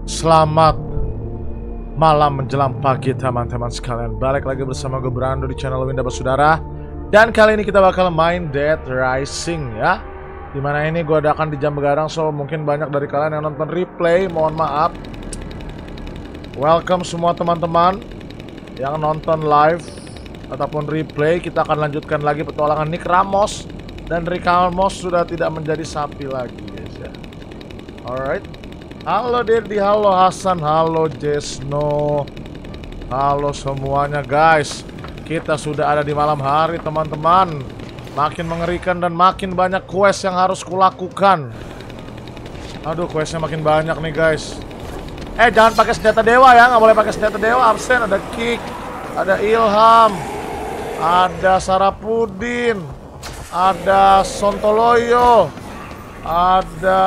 Selamat malam menjelang pagi teman-teman sekalian. Balik lagi bersama gue Brando di channel Winda Basudara. Dan kali ini kita bakal main Dead Rising ya. Dimana ini gue adakan di jam begadang, so mungkin banyak dari kalian yang nonton replay, mohon maaf. Welcome semua teman-teman yang nonton live ataupun replay. Kita akan lanjutkan lagi petualangan Nick Ramos. Dan Rick Ramos sudah tidak menjadi sapi lagi guys ya. Alright. Halo Dedi, halo Hasan, halo Jesno, halo semuanya guys. Kita sudah ada di malam hari teman-teman. Makin mengerikan dan makin banyak quest yang harus kulakukan. Aduh, questnya makin banyak nih guys. Jangan pakai senjata dewa ya, nggak boleh pakai senjata dewa. Absen, ada Kick, ada Ilham, ada Sarapudin, ada Sontoloyo, ada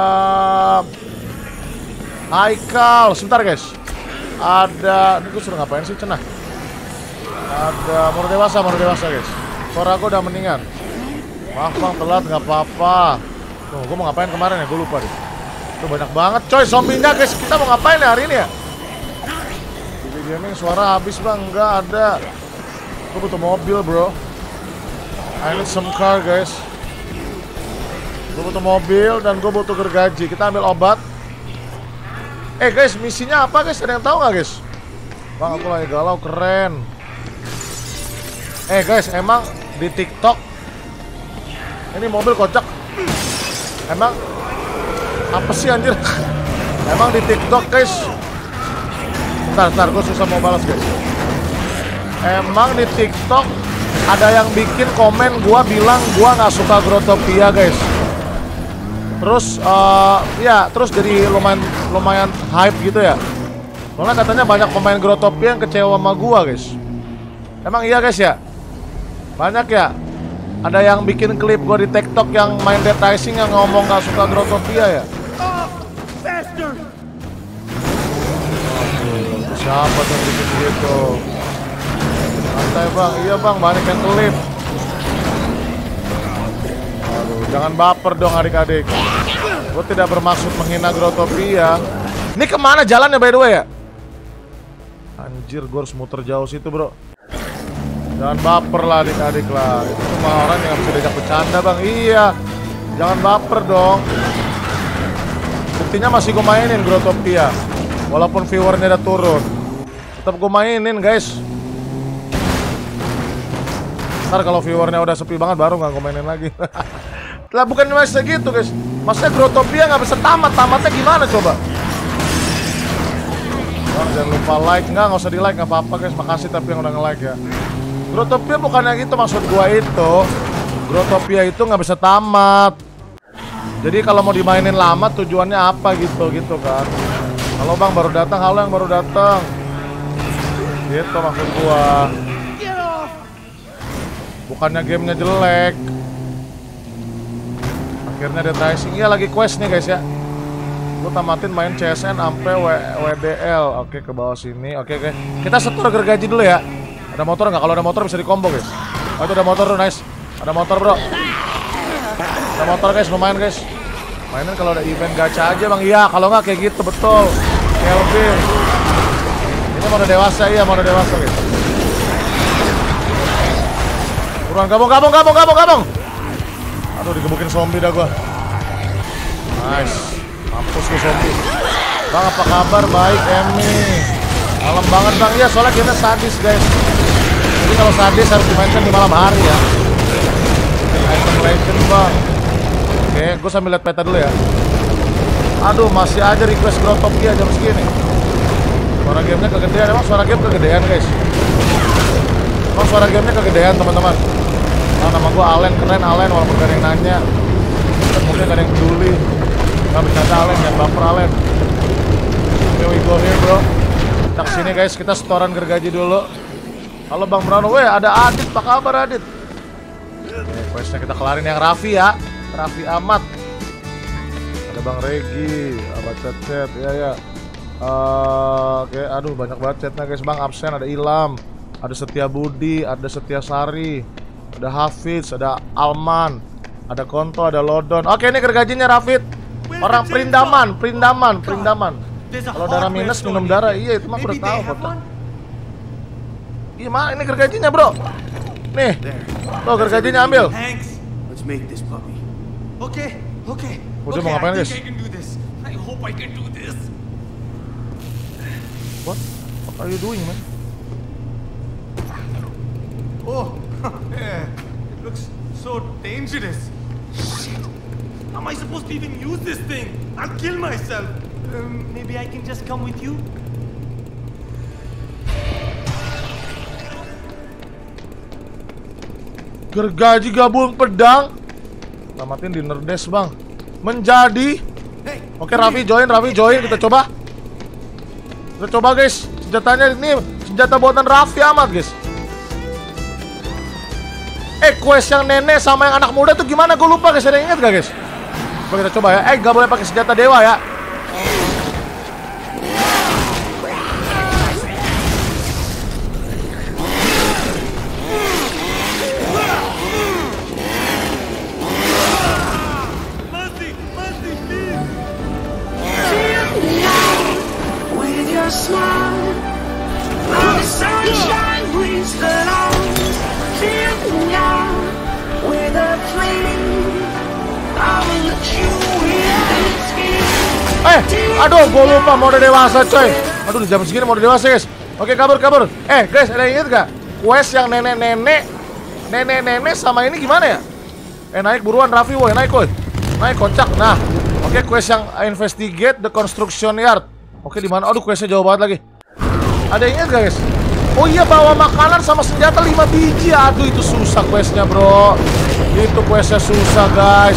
Haikal, sebentar guys. Ada, ini gue suruh ngapain sih cenah? Ada Moro Dewasa guys. Suara gue udah mendingan. Maaf bang, telat nggak apa-apa. Tuh, gue mau ngapain kemarin ya? Gue lupa deh. Tuh banyak banget coy zombinya guys. Kita mau ngapain ya hari ini ya? Di gaming suara habis bang, nggak ada. Gue butuh mobil bro. I need some car guys. Gue butuh mobil dan gue butuh gergaji. Kita ambil obat. Guys, misinya apa guys? Ada yang tahu nggak guys? Bang, aku lagi galau, keren. Guys, emang di TikTok ini mobil kocak. Emang apa sih anjir? Emang di TikTok guys. Ntar, gue susah mau balas guys. Emang di TikTok ada yang bikin komen gua bilang gua nggak suka Growtopia guys. Terus terus jadi lumayan hype gitu ya. Soalnya katanya banyak pemain Growtopia yang kecewa sama gua guys. Emang iya guys ya? Banyak ya? Ada yang bikin klip gua di TikTok yang main Dead Rising yang ngomong gak suka Growtopia ya? Siapa tuh yang bikin gitu? Santai bang, iya bang, banyak yang klip. Aduh, jangan baper dong adik-adik. Gue tidak bermaksud menghina Growtopia. Ini kemana jalannya by the way ya? Anjir, gue harus muter jauh situ bro. Jangan baper lah adik-adik lah. Itu cuma orang yang bisa diajak bercanda bang. Iya, jangan baper dong. Buktinya masih gue mainin Growtopia. Walaupun viewernya udah turun, tetap gue mainin guys. Ntar kalau viewernya udah sepi banget baru gak gue mainin lagi. Lah bukan masih gitu guys. Maksudnya Growtopia gak bisa tamatnya gimana coba? Bang, jangan lupa like. Nggak usah di like, gak apa-apa guys. Makasih tapi yang udah nge-like ya. Growtopia bukannya gitu maksud gua itu. Growtopia itu gak bisa tamat. Jadi kalau mau dimainin lama tujuannya apa gitu kan. Halo bang baru datang, halo yang baru datang. Gitu maksud gua. Bukannya gamenya jelek. Akhirnya Dead Rising. Iya lagi quest nih guys ya. Gue tamatin main CSN sampai WDL. Oke, ke bawah sini. Oke. Kita setor gergaji dulu ya. Ada motor nggak? Kalau ada motor bisa di combo guys. Oh itu ada motor tuh, nice. Ada motor bro. Ada motor guys, lumayan guys. Mainin kalau ada event gacha aja bang. Iya, kalau nggak kayak gitu betul. Kelvin. Ini mode dewasa, iya mode dewasa guys. Buruan gabung. Aduh, digebukin zombie dah gua. Nice. Mampus lu zombie. Bang, apa kabar? Baik, Emi. Malam banget bang. Iya, soalnya kita sadis guys. Jadi kalau sadis harus dimainkan di malam hari ya. Item legend bang. Oke, gue sambil lihat peta dulu ya. Aduh, masih aja request Growtopia jam segini. Suara gamenya kegedean. Emang suara game kegedean guys? Emang suara gamenya kegedean teman-teman? Nah, nama gue Alen, keren Alen, walaupun gak ada yang nanya. Dan mungkin gak ada yang peduli. Gak bercanda Alen, jangan baper Alen. Oke, we go here bro. Kita kesini guys, kita setoran gergaji dulu. Halo Bang Brano, weh ada Adit, apa kabar Adit? Questnya kita kelarin yang Raffi ya. Raffi Ahmad. Ada Bang Regi, baca chat, ya. Oke, aduh banyak banget chatnya guys. Bang absen, ada Ilham, ada Setia Budi, ada Setia Sari, ada Hafiz, ada Alman, ada Konto, ada Lodon. Oke, ini gergajinya Rafid. Orang Perindaman. Kalau darah minus minum darah, iya itu mah udah tahu kok. Iya mah ini gergajinya bro. Nih, tuh gergajinya ambil. Let's make this puppy. Okay. Udah mau ngapain guys? I hope I can do this. What are you doing man? Oh, yeah. It looks so dangerous. Shit. How am I supposed to even use this thing? I'll kill myself. Maybe I can just come with you? Gergaji gabung pedang. Tamatin dinner dash bang. Menjadi. Oke Raffi join, kita coba. Kita coba guys. Senjatanya ini senjata buatan Raffi amat guys. Quest yang nenek sama yang anak muda tuh gimana? Gue lupa guys, ada yang ingat gak guys? Coba kita coba ya. Gak boleh pakai senjata dewa ya. Aduh, gue lupa mode dewasa coy. Aduh, di jam segini mode dewasa guys. Oke, kabur. Guys, ada yang inget gak? Quest yang nenek-nenek sama ini gimana ya? Naik buruan Raffi, woy, naik woy. Naik kocak. Nah, oke, quest yang investigate the construction yard. Oke, di mana? Aduh, questnya jauh banget lagi. Ada yang inget gak guys? Oh iya, bawa makanan sama senjata 5 biji. Aduh, itu susah questnya bro. Itu questnya susah guys.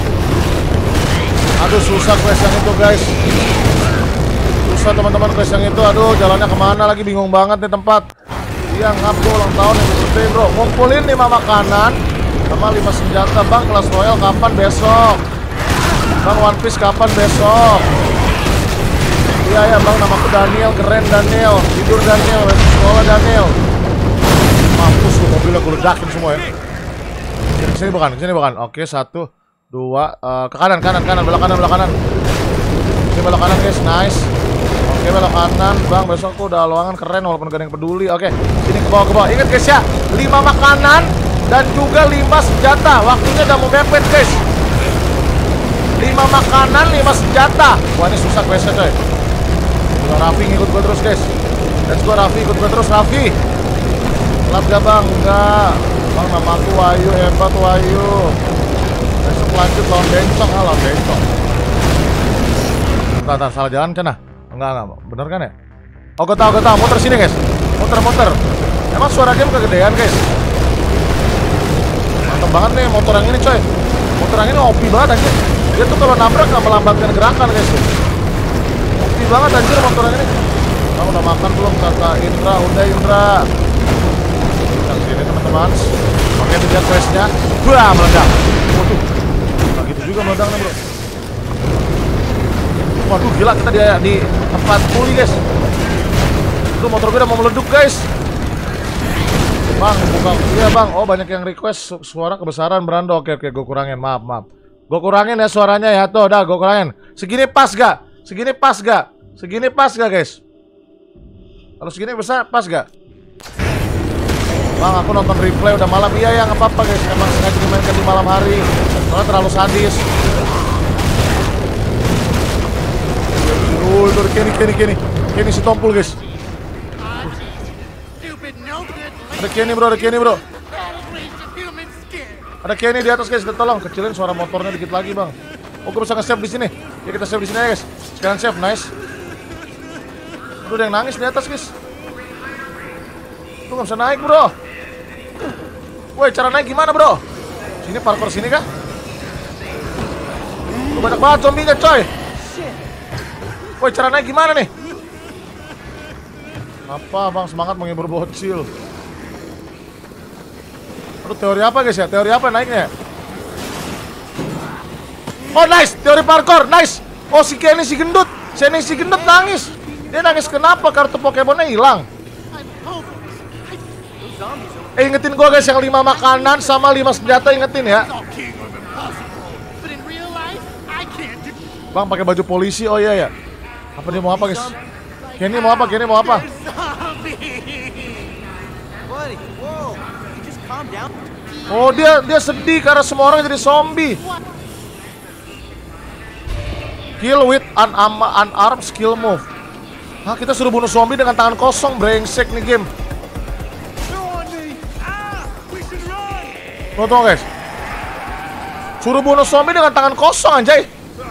Aduh, susah quest yang itu guys. Susah teman-teman quest yang itu. Aduh, jalannya kemana lagi, bingung banget nih tempat. Iya, ngap gue ulang tahun yang birthday bro. Ngumpulin 5 makanan sama 5 senjata. Bang, kelas royal kapan besok? Bang, One Piece kapan besok? Iya ya bang, namaku Daniel. Keren Daniel. Tidur Daniel, sekolah Daniel. Mampus lu, mobilnya gue ledakin semua ya. Sini bukan. Oke, 1, 2, ke kanan, belok kanan. Oke, belok kanan guys, nice. Oke, belok kanan, bang, besok aku udah luangan keren walaupun gak ada yang peduli. Oke, sini ke bawah. Ingat guys ya, 5 makanan dan juga 5 senjata. Waktunya udah mau mepet guys. 5 makanan, 5 senjata. Wah, ini susah questnya coy. Udah, Raffi ngikut gue terus guys. Let's go Raffi, ikut gue terus Raffi. Lap gak bang? Enggak. Bang, nama aku Wahyu, hebat Wahyu. Besok lanjut lawan bencong, lawan bencong. Bentar, salah jalan kan? Enggak, bener kan ya? Oh, gue tahu, muter sini guys. Muter. Emang suara game kegedean guys. Mantap banget nih motor yang ini coy. Motor yang ini OP banget anjir. Dia tuh kalau nabrak nggak melambatkan gerakan guys. OP banget anjir motor yang ini. Kamu udah makan belum kata Indra? Udah Indra. Kita sini teman-teman. Oke, itu dia questnya. Wah, meledak. Waduh, nah gitu juga meledaknya bro. Waduh, gila, kita di tempat puli guys. Tuh motor gue udah mau meleduk guys. Bang, buka. Iya bang, oh banyak yang request suara kebesaran Brando. Oke, gue kurangin, maaf. Gue kurangin ya suaranya ya, tuh dah gue kurangin. Segini pas gak guys? Kalau segini besar, pas gak? Bang, aku nonton replay udah malam. Iya ya, nggak apa-apa guys. Emang sengaja dimainkan di malam hari. Soalnya terlalu sadis. Udah Kenny si tompul guys. Ada Kenny bro. Ada Kenny di atas guys. Tolong kecilin suara motornya dikit lagi bang. Oh, gue bisa nge-save di sini. Ya kita save di sini aja guys. Sekalian save, nice. Aduh, ada yang nangis di atas guys. Lu nggak bisa naik bro. Woi, cara naik gimana bro? Sini parkour sini kah? Lu banyak banget zombinya coy. Woi, cara naik gimana nih? Apa bang, semangat menghibur bocil. Aduh, teori apa guys ya? Teori apa naiknya? Oh nice, teori parkour, nice. Oh si Kenny si gendut nangis. Dia nangis kenapa? Kartu Pokemonnya hilang. Ingetin gua guys, yang 5 makanan sama 5 senjata, ingetin ya. Bang pakai baju polisi, oh iya ya. Apa dia mau apa, guys? Kenny mau apa? Kenny mau apa? Buddy, whoa. You just calm down. Oh, dia sedih karena semua orang jadi zombie. Kill with unarmed skill move. Hah, kita suruh bunuh zombie dengan tangan kosong, brengsek nih game. Tunggu guys. Suruh bunuh zombie dengan tangan kosong anjay.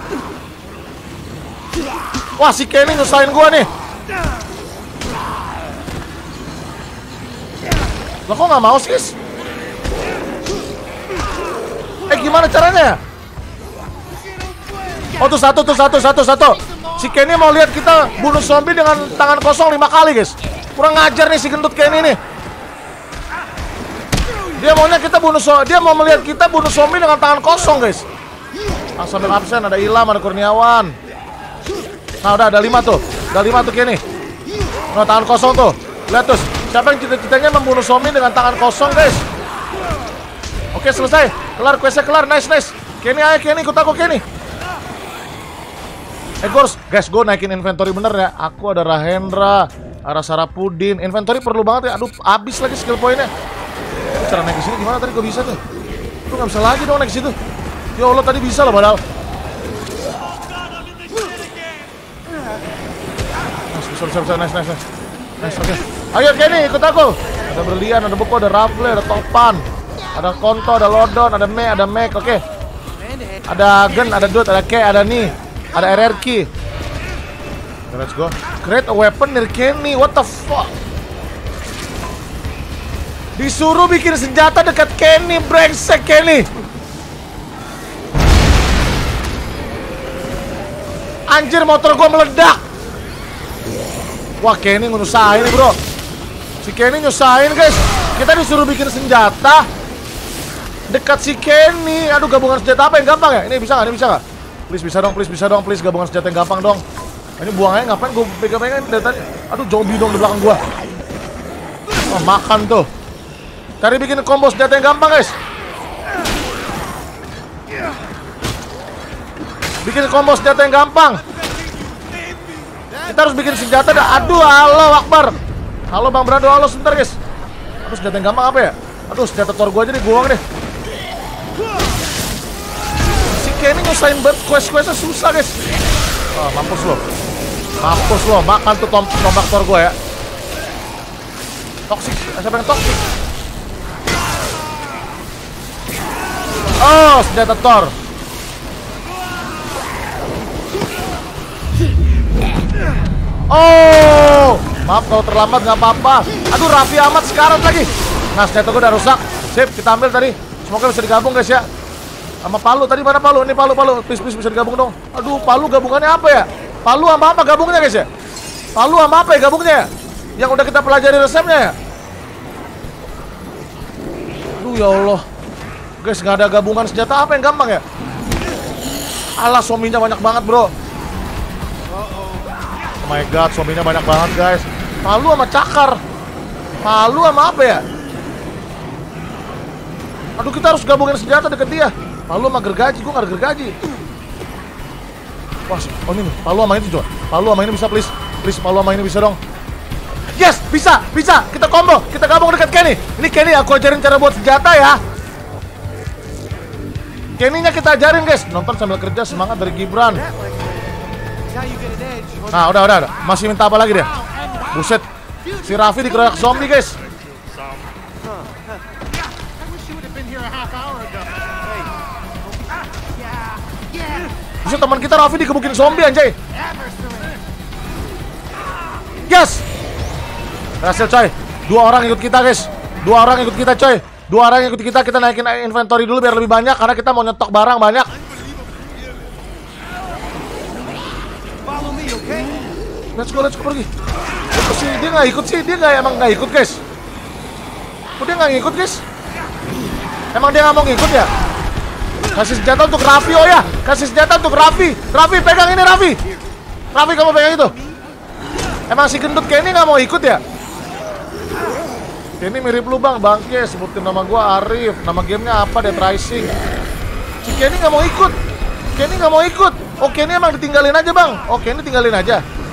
Wah, si Kenny nyusahin gua nih. Lah kok nggak mau sih, guys? Gimana caranya ya? Oh, tuh satu. Si Kenny mau lihat kita bunuh zombie dengan tangan kosong 5 kali, guys. Kurang ngajar nih si gendut Kenny nih. Dia mau melihat kita bunuh zombie dengan tangan kosong, guys. Sambil absen ada Ilham, ada Kurniawan. Nah, udah ada 5 tuh. Ada 5 tuh Kenny. Nah, tangan kosong tuh. Lihat tuh, siapa yang cita-citanya membunuh zombie dengan tangan kosong, guys? Oke, selesai. Kelar, questnya kelar. Nice. Kenny, ayo Kenny, ikut aku Kenny. Guys, gue naikin inventory bener ya. Aku ada Rahendra, ada Sarapudin. Inventory perlu banget ya. Aduh, habis lagi skill poinnya. Cara naik ke sini gimana tadi gue bisa tuh? Lu nggak bisa lagi dong naik ke situ. Ya Allah, tadi bisa loh padahal. Nice, oke. Ayo Kenny, ikut aku. Ada berlian, ada buku, ada rafle, ada topan, ada konto, ada lodon, ada Mac, oke. Ada gun, ada dot, ada K, ada ni, ada RRQ. Let's go. Create a weapon near Kenny. What the fuck? Disuruh bikin senjata dekat Kenny, brengsek Kenny. Anjir, motor gua meledak. Wah, Kenny nyusahin nih, bro. Si Kenny nyusahin, guys. Kita disuruh bikin senjata dekat si Kenny. Aduh, gabungan senjata apa yang gampang ya? Ini bisa nggak? Please bisa dong. Please gabungan senjata yang gampang dong. Ini buangnya ngapain? Gue pegang-pegang dari tadi. Aduh, zombie dong di belakang gua. Oh, makan tuh. Cari bikin combo senjata yang gampang, guys. Bikin combo senjata yang gampang. Kita harus bikin senjata dah. Aduh, halo Akbar. Halo Bang Brado, halo sebentar, guys. Aduh, senjata yang gampang apa ya? Aduh, senjata Thor gua aja nih, buang deh. Si Kenny nyusahin banget, quest-questnya susah, guys. Oh, mampus lo. Makan tuh tombak Thor gua ya. Toxic, siapa yang toxic? Oh, senjata Thor. Oh, maaf kalau terlambat, nggak apa-apa. Aduh, Raffi Ahmad sekarat lagi. Nah, senjata gue udah rusak. Sip, kita ambil tadi. Semoga bisa digabung, guys ya. Sama Palu, tadi mana Palu? Ini Palu. Please bisa digabung dong. Aduh, Palu gabungannya apa ya? Palu sama apa gabungnya, guys ya? Palu sama apa ya gabungnya ya? Yang udah kita pelajari resepnya ya? Aduh, ya Allah. Guys, nggak ada gabungan senjata apa yang gampang ya? Alah, zombinya banyak banget, bro. Oh my god, zombinya banyak banget, guys. Palu sama cakar. Palu sama apa ya? Aduh, kita harus gabungin senjata deket dia. Palu sama gergaji, gue gak ada gergaji. Wah, oh ini nih, Palu sama ini coba. Palu sama ini bisa, please. Please, Palu sama ini bisa dong. Yes, bisa. Kita combo, kita gabung dekat Kenny. Ini Kenny, aku ajarin cara buat senjata ya. Kenny-nya kita ajarin, guys. Nonton sambil kerja, semangat dari Gibran. Nah, udah. Masih minta apa lagi dia? Buset. Si Raffi dikeroyak zombie, guys. Buset, teman kita Raffi dikebukin zombie, anjay. Yes. Berhasil, coy. 2 orang ikut kita, guys. 2 orang ikut kita, coy. 2 orang ikut kita. Kita naikin inventory dulu biar lebih banyak karena kita mau nyetok barang banyak. Let's go pergi. Dia nggak ikut sih, emang nggak ikut, guys. Kok dia nggak ikut, guys? Emang dia nggak mau ngikut ya? Kasih senjata untuk Raffi, oh ya. Kasih senjata untuk Raffi. Raffi, pegang ini, Raffi. Raffi, kamu pegang itu. Emang si gendut Kenny nggak mau ikut ya? Kenny mirip lu, Bang. Bangke, sebutin nama gua Arif. Nama gamenya apa? Dead Rising. Si Kenny nggak mau ikut. Oh, Kenny emang ditinggalin aja, Bang. Oh, Kenny tinggalin aja.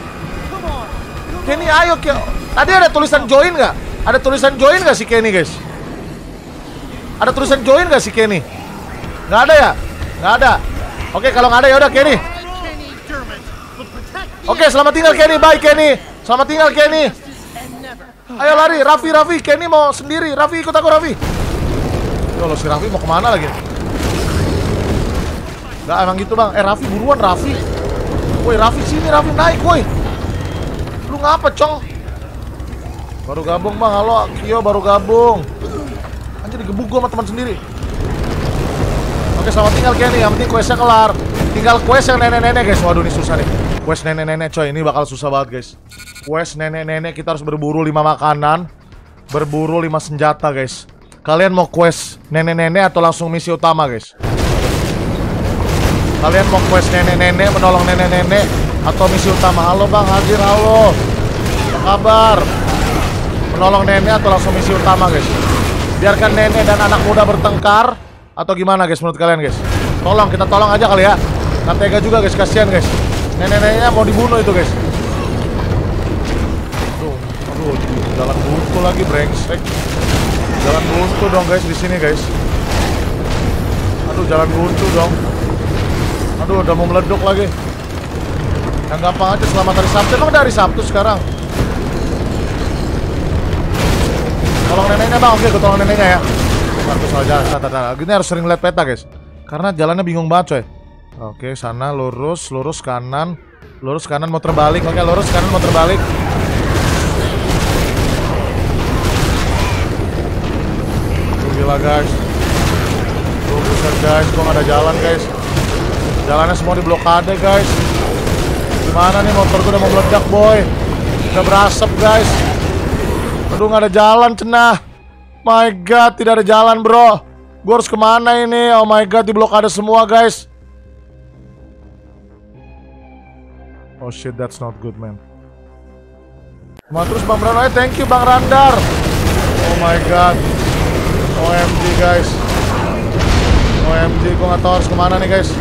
Kenny ayo tadi ada tulisan join nggak? Ada tulisan join nggak si Kenny guys? Ada tulisan join nggak si Kenny? Nggak ada ya? Nggak ada. Oke kalau nggak ada ya udah Kenny. Oke selamat tinggal Kenny, bye Kenny. Selamat tinggal Kenny. Ayo lari, Raffi, Kenny mau sendiri. Raffi ikut aku Raffi. Loh si Raffi mau kemana lagi? Nggak emang gitu bang. Raffi buruan Raffi. Woi Raffi sini, Raffi naik woi. Lu ngapa cong? Baru gabung bang, halo Kyo baru gabung. Anjir digebuk gua sama teman sendiri. Oke selamat tinggal Kenny, yang penting questnya kelar. Tinggal quest yang nenek-nenek guys. Waduh ini susah nih. Quest nenek-nenek coy, ini bakal susah banget guys. Quest nenek-nenek kita harus berburu 5 makanan, berburu 5 senjata guys. Kalian mau quest nenek-nenek atau langsung misi utama guys? Kalian mau quest nenek-nenek, menolong nenek-nenek atau misi utama? Halo bang Hadir, halo. Apa kabar? Menolong nenek atau langsung misi utama guys? Biarkan nenek dan anak muda bertengkar atau gimana guys menurut kalian guys? Tolong, kita tolong aja kali ya. Nggak tega juga guys, kasihan guys. Nenek-neneknya mau dibunuh itu guys. Aduh, jalan buntu lagi brengsek. Jalan buntu dong guys di sini guys. Aduh, jalan buntu dong. Aduh, udah mau meleduk lagi. Yang gampang aja selamat hari Sabtu. Emang dari Sabtu sekarang? Tolong neneknya bang, oke gue tolong neneknya ya. Bagus aja, gini harus sering lihat peta guys. Karena jalannya bingung banget coy. Oke, sana lurus kanan. Lurus kanan mau terbalik. Oke, lurus kanan mau terbalik. Gila guys. Buset guys, kok gak ada jalan guys. Jalannya semua diblokade guys. Gimana nih motor gue udah mau meledak boy. Udah berasap guys. Aduh gak ada jalan cenah. My god, tidak ada jalan bro. Gue harus kemana ini? Oh my god, diblokade semua guys. Oh shit, that's not good man. Terus Bang Brano, thank you Bang Randar. Oh my god. OMG guys. OMG, gue gak tau harus kemana nih guys.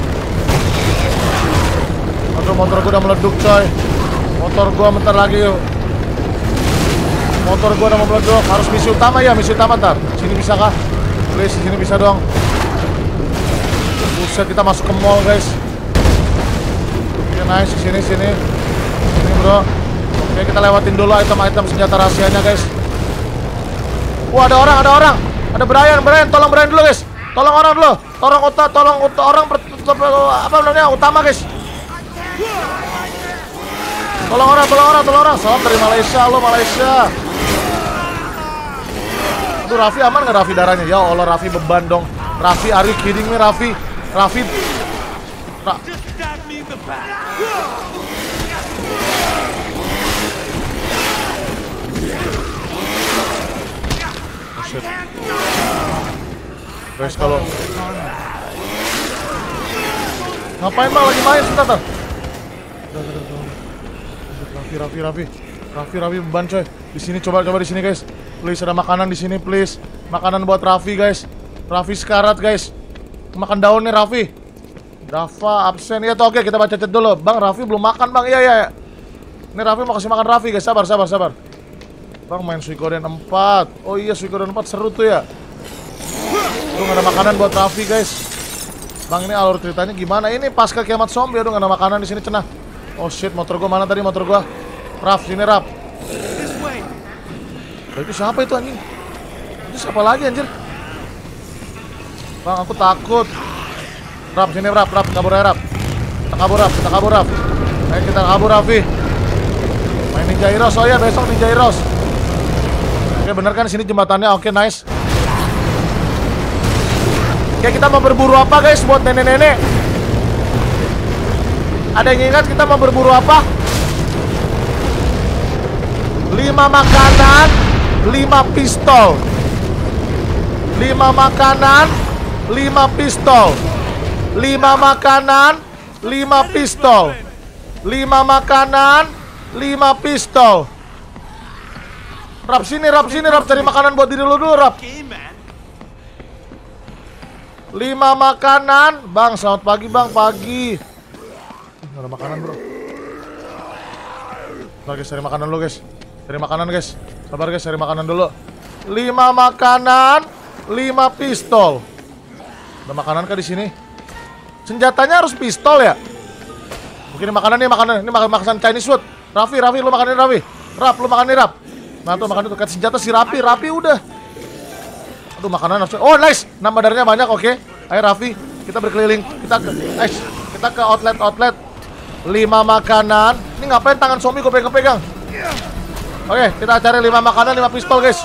Aduh, motor gue udah meleduk coy. Motor gue bentar lagi yuk. Motor gue udah mau meleduk. Harus misi utama ya, misi utama ntar. Sini bisa kah? Please, sini bisa dong. Buset, kita masuk ke mall guys. Oke, nice, sini bro. Oke, kita lewatin dulu item-item senjata rahasianya guys. Wah, ada orang. Ada Brian, tolong Brian dulu guys. Tolong orang dulu. Tolong orang apa namanya? Utama guys. Tolong orang. Salam dari Malaysia, lo Malaysia. Aduh, Raffi aman nggak Raffi darahnya? Ya Allah, Raffi beban dong. Raffi, are you kidding me Raffi? Shit. Guys, kalau ngapain bang lagi main sebentar. Raffi beban coy. Di sini coba di sini guys. Please ada makanan di sini please. Makanan buat Raffi guys. Raffi sekarat guys. Makan daun nih Raffi. Dava absen ya tuh, oke kita baca chat dulu. Bang Raffi belum makan bang. Iya. Ini Raffi mau kasih makan Raffi guys. Sabar. Bang main Suikoden 4. Oh iya Suikoden 4 seru tuh ya. Aduh gak ada makanan buat Raffi guys. Bang ini alur ceritanya gimana? Ini pasca kiamat zombie. Aduh gak ada makanan di sini cenah. Oh shit, motor gua mana tadi motor gua? Raf, sini Raf. Itu siapa itu anjing? Itu siapa lagi anjir? Bang aku takut. Raf, sini Raf, kabur aja Raf. Kita kabur Raf. Ayo kita kabur Raffi. Main Ninja Heroes, oh iya besok Ninja Heroes. Oke bener kan sini jembatannya, oke nice. Oke kita mau berburu apa guys buat nenek-nenek? Ada yang ingat kita mau berburu apa? 5 makanan, 5 pistol. 5 makanan, 5 pistol. 5 makanan, 5 pistol. 5 makanan, 5 pistol. Rap sini Rap cari makanan buat diri lu dulu Rap. 5 makanan. Bang selamat pagi bang, pagi. Gak ada makanan bro. Sabar guys, cari makanan dulu guys. Cari makanan guys. Sabar guys, cari makanan dulu. 5 makanan, 5 pistol. Ada makanan kah di sini? Senjatanya harus pistol ya? Mungkin makanan nih, makanan. Ini makanan Chinese food. Raffi, lu makan ini Raffi. Rap, lu makan ini Rap. Nah tuh makan itu, kat senjata si Raffi udah. Aduh makanan harus. Oh nice, nambah darahnya banyak, oke. Ayo Raffi, kita berkeliling. Kita ke outlet. 5 makanan. Ini ngapain tangan zombie gue pegang-pegang? Oke, kita cari 5 makanan, 5 pistol guys.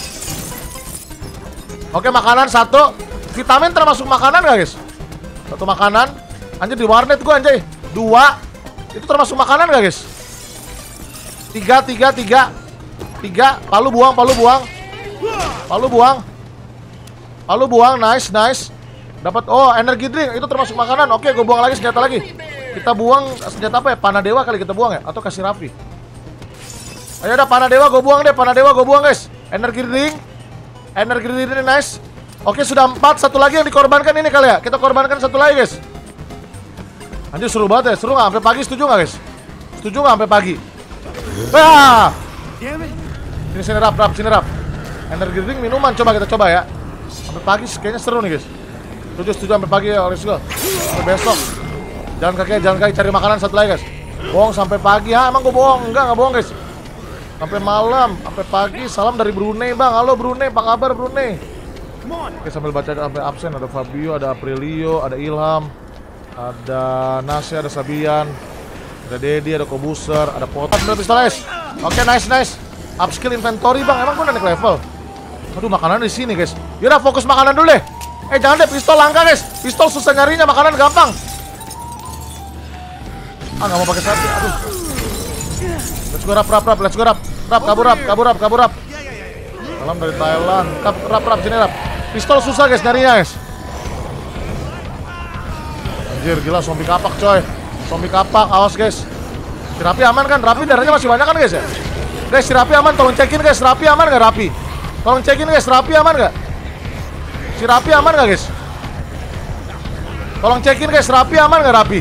Oke, makanan 1. Vitamin termasuk makanan gak guys? 1 makanan. Anjir di warnet gue anjay. 2. Itu termasuk makanan gak guys? 3. Palu buang. Nice. Dapat energy drink, itu termasuk makanan. Oke, gue buang lagi senjata lagi. Kita buang senjata apa ya? Panah dewa kali kita buang ya? Atau kasih Raffi? Ayo udah, panah dewa gue buang guys. Energy drink nice. Oke, sudah 4. Satu lagi yang dikorbankan ini kali ya. Kita korbankan satu lagi guys. Anjir seru banget ya. Seru gak? Sampai pagi setuju gak guys? Setuju gak sampai pagi? Wah! Sini Rap. Energy drink minuman, kita coba ya. Sampai pagi kayaknya seru nih guys. Setuju sampai pagi ya, let's go. Sampai besok. Jalan kaki cari makanan satu lagi guys. Bohong sampai pagi. Emang gue bohong? Enggak bohong guys. Sampai malam, sampai pagi. Salam dari Brunei bang. Halo Brunei, apa kabar Brunei? Oke, sambil baca sampai absen. Ada Fabio, ada Aprilio, ada Ilham, ada Nasi, ada Sabian, ada Dedi, ada Kobuser, ada Potat, ada pistoles. Oke, nice. Upskill inventory bang. Emang gue naik level? Aduh, makanan di sini guys. Yaudah, fokus makanan dulu deh. Jangan deh, pistol langka guys. Pistol susah nyarinya, makanan gampang. Nggak mau pakai sapi. Aduh. Let's go Rap. Kabur Rap. Salam dari Thailand. Rap, sini Rap. Pistol susah guys nyarinya guys. Anjir, gila zombie kapak coy. Awas guys. Si Raffi aman kan? Raffi darahnya masih banyak kan guys ya? Guys, si Raffi aman, tolong cekin guys. Raffi aman gak Raffi? Tolong cekin guys, Raffi aman gak? Si Raffi aman gak guys? Tolong cekin guys, Raffi aman gak Raffi?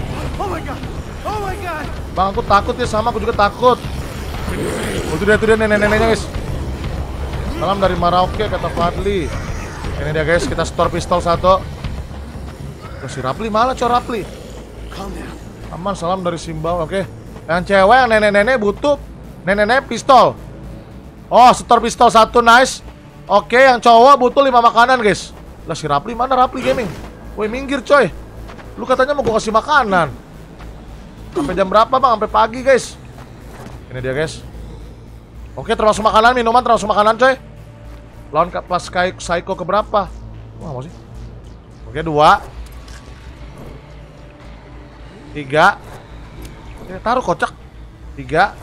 Bang, aku takut ya, sama aku juga takut. Itu dia nenek-neneknya guys. Salam dari Merauke kata Fadli. Ini dia guys, kita store pistol 1. Si Rapli malah Rapli. Aman, salam dari Simbau, oke. Yang cewek, yang nenek-nenek butuh nenek-nenek pistol. Oh, store pistol 1, nice. Oke, yang cowok butuh 5 makanan guys. Lah si Rapli mana Rapli Gaming? Woi minggir coy. Lu katanya mau gua kasih makanan. Sampai jam berapa bang? Sampai pagi guys. Ini dia guys. Oke, termasuk makanan, minuman termasuk makanan coy. Lawan pas Psycho keberapa? Wah, mau sih? Oke, 2 3. Oke, taruh kocak 3.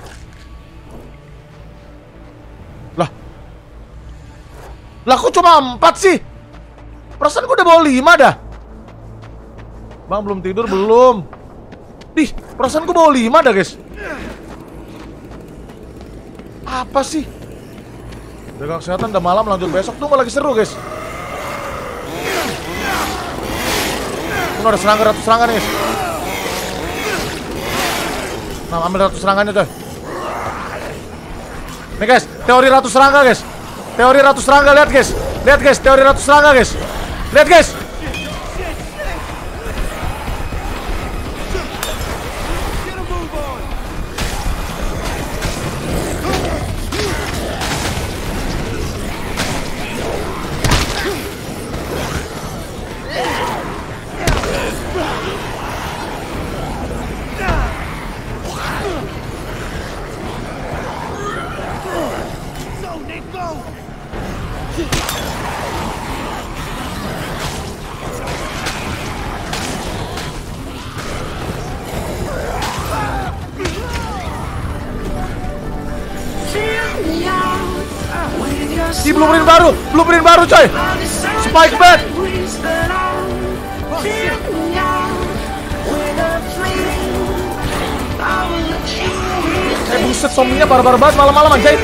Lah kok cuma 4 sih? Perasaan gue udah bawa 5 dah. Bang belum tidur belum? Perasaan gue bawa 5 dah guys. Apa sih? Jaga kesehatan, udah malam lanjut besok tuh lagi seru guys. Ini ada ratu serangan guys. Nah, ambil ratu serangannya coy. Nih guys, teori ratu serangga guys. Teori ratu serangga, lihat guys. Teori ratu serangga guys. Lihat guys. Di blueprint baru coy. Spike bed. Buset, zombinya barbar banget malam-malam anjay.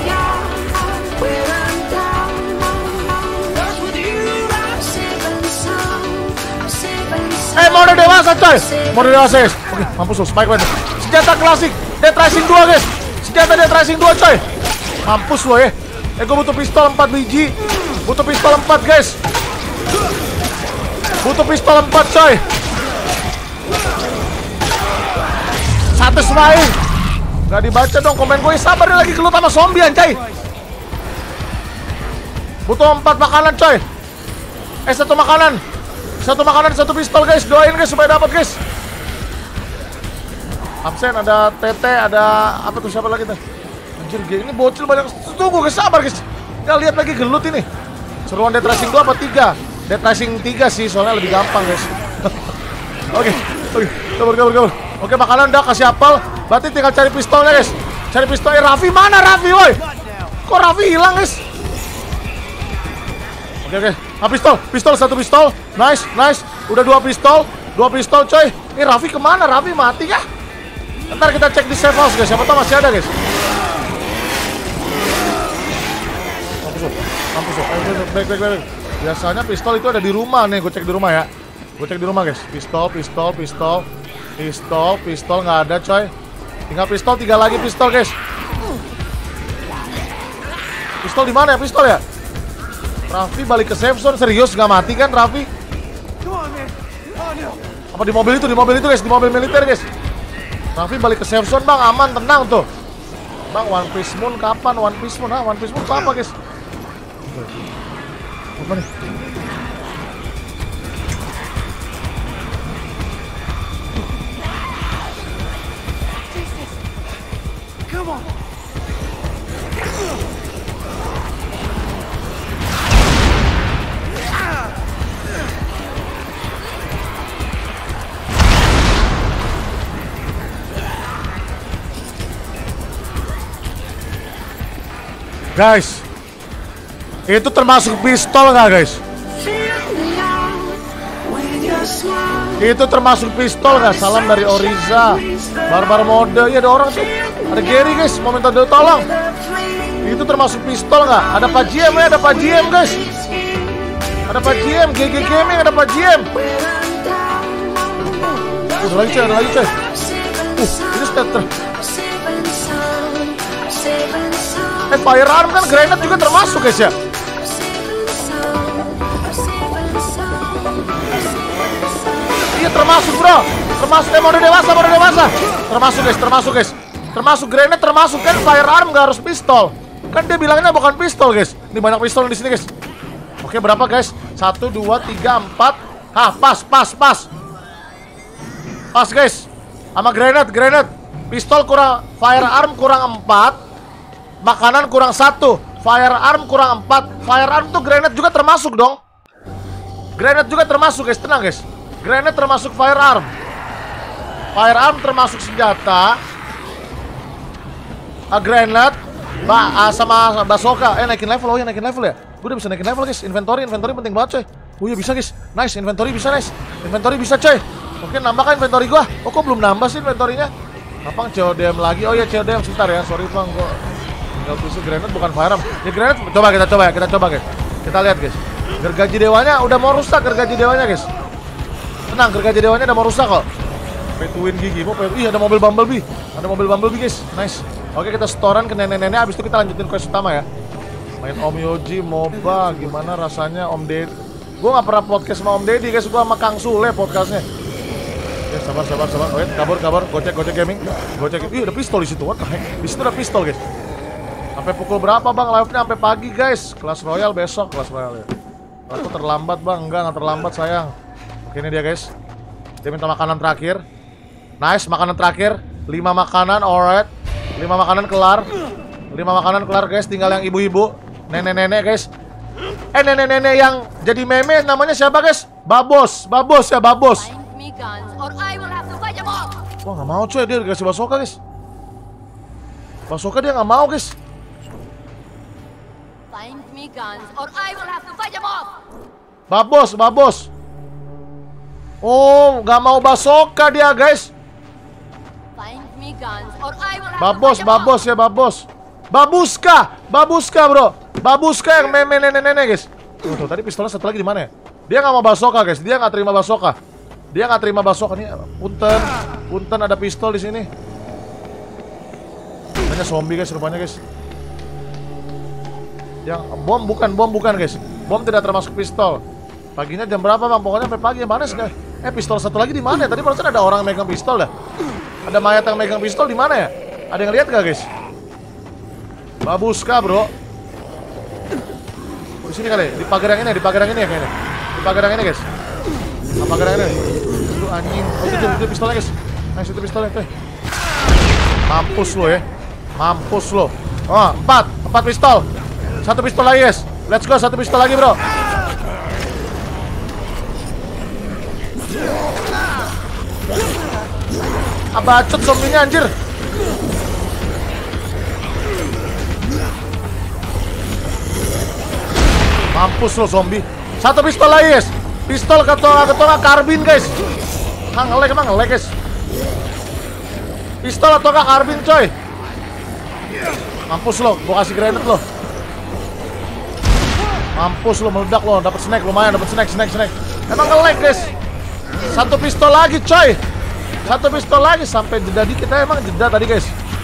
Mode dewasa coy. Mode dewasa guys. Oke, mampus lu, Spike bed. Senjata klasik, Dead Rising 2 guys. senjata dia tracing 2 coy. Mampus lo ya. Gue butuh pistol 4 biji. Butuh pistol 4 guys. Butuh pistol 4 coy. Satu semain. Gak dibaca dong komen gue. Sabar dia lagi gelut sama zombie anjay. Butuh 4 makanan coy. Satu makanan. Satu makanan, satu pistol guys. Doain guys supaya dapat guys. Absen, ada TT, ada apa tuh, siapa lagi tuh? Anjir, ini bocil banyak. Tunggu guys, sabar guys. Kita lihat lagi gelut ini. Seruan Dead Rising 2 apa 3? Dead Rising 3 sih, soalnya lebih gampang guys. Oke, kabur. Oke, makanan udah kasih apel. Berarti tinggal cari pistolnya guys. Cari pistolnya. Raffi mana Raffi woi? Kok Raffi hilang guys? Oke. Ah, pistol, satu pistol. Nice. Udah 2 pistol coy. Ini Raffi kemana? Raffi mati kah? Ntar kita cek di safe house guys. Siapa tahu masih ada guys. Mampus. Baik. Biasanya pistol itu ada di rumah nih. Gue cek di rumah ya. Gue cek di rumah guys. Pistol nggak ada coy. Tinggal pistol, 3 lagi pistol guys. Pistol di mana ya pistol ya? Raffi balik ke safe zone, serius nggak mati kan Raffi? Apa di mobil itu guys, di mobil militer guys. Raffi balik ke safe zone bang, aman, tenang tuh. Bang, One Piece Moon kapan? One Piece Moon apa guys? Apa nih? Come on. Guys, itu termasuk pistol nggak guys? Itu termasuk pistol nggak? Salam dari Oriza, barbar mode. Iya ada orang tuh, ada Gary guys, mau minta tolong. Itu termasuk pistol nggak? Ada Pak GM ya, ada Pak GM guys. Ada Pak GM, GG Gaming, ada Pak GM. Ada lagi coy. Ini starter. Firearm kan grenade juga termasuk guys ya. Iya termasuk bro. Termasuk mode dewasa. Termasuk guys. Termasuk grenade, termasuk kan firearm, gak harus pistol. Kan dia bilangnya bukan pistol guys. Ini banyak pistol di sini guys. Oke, berapa guys? 1, 2, 3, 4. Hah, pas. Pas guys. Sama grenade. Pistol kurang, firearm kurang 4. Makanan kurang 1, firearm kurang 4. Firearm tuh grenade juga termasuk dong. Grenade juga termasuk guys, tenang guys. Grenade termasuk firearm. Firearm termasuk senjata. Grenade sama bazooka. Naikin level, naikin level ya. Gue udah bisa naikin level guys. Inventory penting banget coy. Oh iya bisa guys. Nice, inventory bisa coy. Oke, nambah kan inventory gua. Oh kok belum nambah sih inventorynya? Gampang CODM lagi. Oh iya CODM sebentar ya. Sorry bang, gua tinggal tusuk grenade bukan firearm. Ya grenade kita coba guys. Kita lihat guys. Gergaji dewanya udah mau rusak guys. Tenang, gergaji dewanya udah mau rusak kok. Petuin gigi. Ih ada mobil Bumblebee. Guys. Nice. Oke, kita setoran ke nenek-nenek. Abis itu kita lanjutin quest utama ya. Main Om Yoji, MOBA. Gimana rasanya Om Deddy? Gue gak pernah podcast sama Om Deddy guys. Gue sama Kang Sule podcastnya. Ya sabar. Oke, kabur. Gocek gaming. Ih ada pistol di situ. What the heck? Di situ ada pistol guys. Sampai pukul berapa bang? Live-nya sampai pagi guys. Clash Royale besok, Clash Royale ya. Aku terlambat bang. Enggak terlambat sayang. Oke, ini dia guys. Dia minta makanan terakhir. Nice, makanan terakhir. 5 makanan, alright. 5 makanan kelar. 5 makanan kelar guys. Tinggal yang ibu-ibu, nenek-nenek guys. Nenek-nenek yang jadi meme namanya siapa guys? Babos ya, Babos. Wah nggak mau coy, dia dikasih bazooka guys. Bazooka dia nggak mau guys. Babos. Oh, nggak mau bazooka dia guys. Babos ya, Babos. Babuska bro. Babuska yang meme nenek-nenek guys. Tuh, tadi pistolnya satu lagi di mana ya? Dia nggak mau bazooka guys. Dia nggak terima bazooka. Nih, punten ada pistol di sini. Banyak zombie guys rupanya guys. Yang bom bukan guys. Bom tidak termasuk pistol. Paginya jam berapa bang? Pokoknya sampai pagi. Mana sih? Pistol satu lagi di mana? Tadi barusan ada orang megang pistol dah. Ada mayat yang megang pistol di mana ya? Ada yang lihat gak guys? Babuska bro. Di sini kali, di pagar yang ini ya kayaknya. Di pagar yang ini guys. Nah, pagar yang ini. Lu anjing. Oh itu pistolnya guys. Nah itu pistolnya tuh. Mampus lo ya. Mampus lo. Oh 4 pistol. 1 pistol lagi guys. Let's go 1 pistol lagi bro. Bacot zombinya anjir. Mampus lo zombie. 1 pistol lagi guys. Pistol ketonga karbin guys. Ngelek emang ngelek guys. Pistol atau karbin coy. Mampus lo, gua kasih granat lo. Mampus lo, meledak lo, dapat snack lumayan, dapat snack. Emang nge-lag guys. 1 pistol lagi coy. 1 pistol lagi sampai jeda dikit ya, emang jeda tadi guys.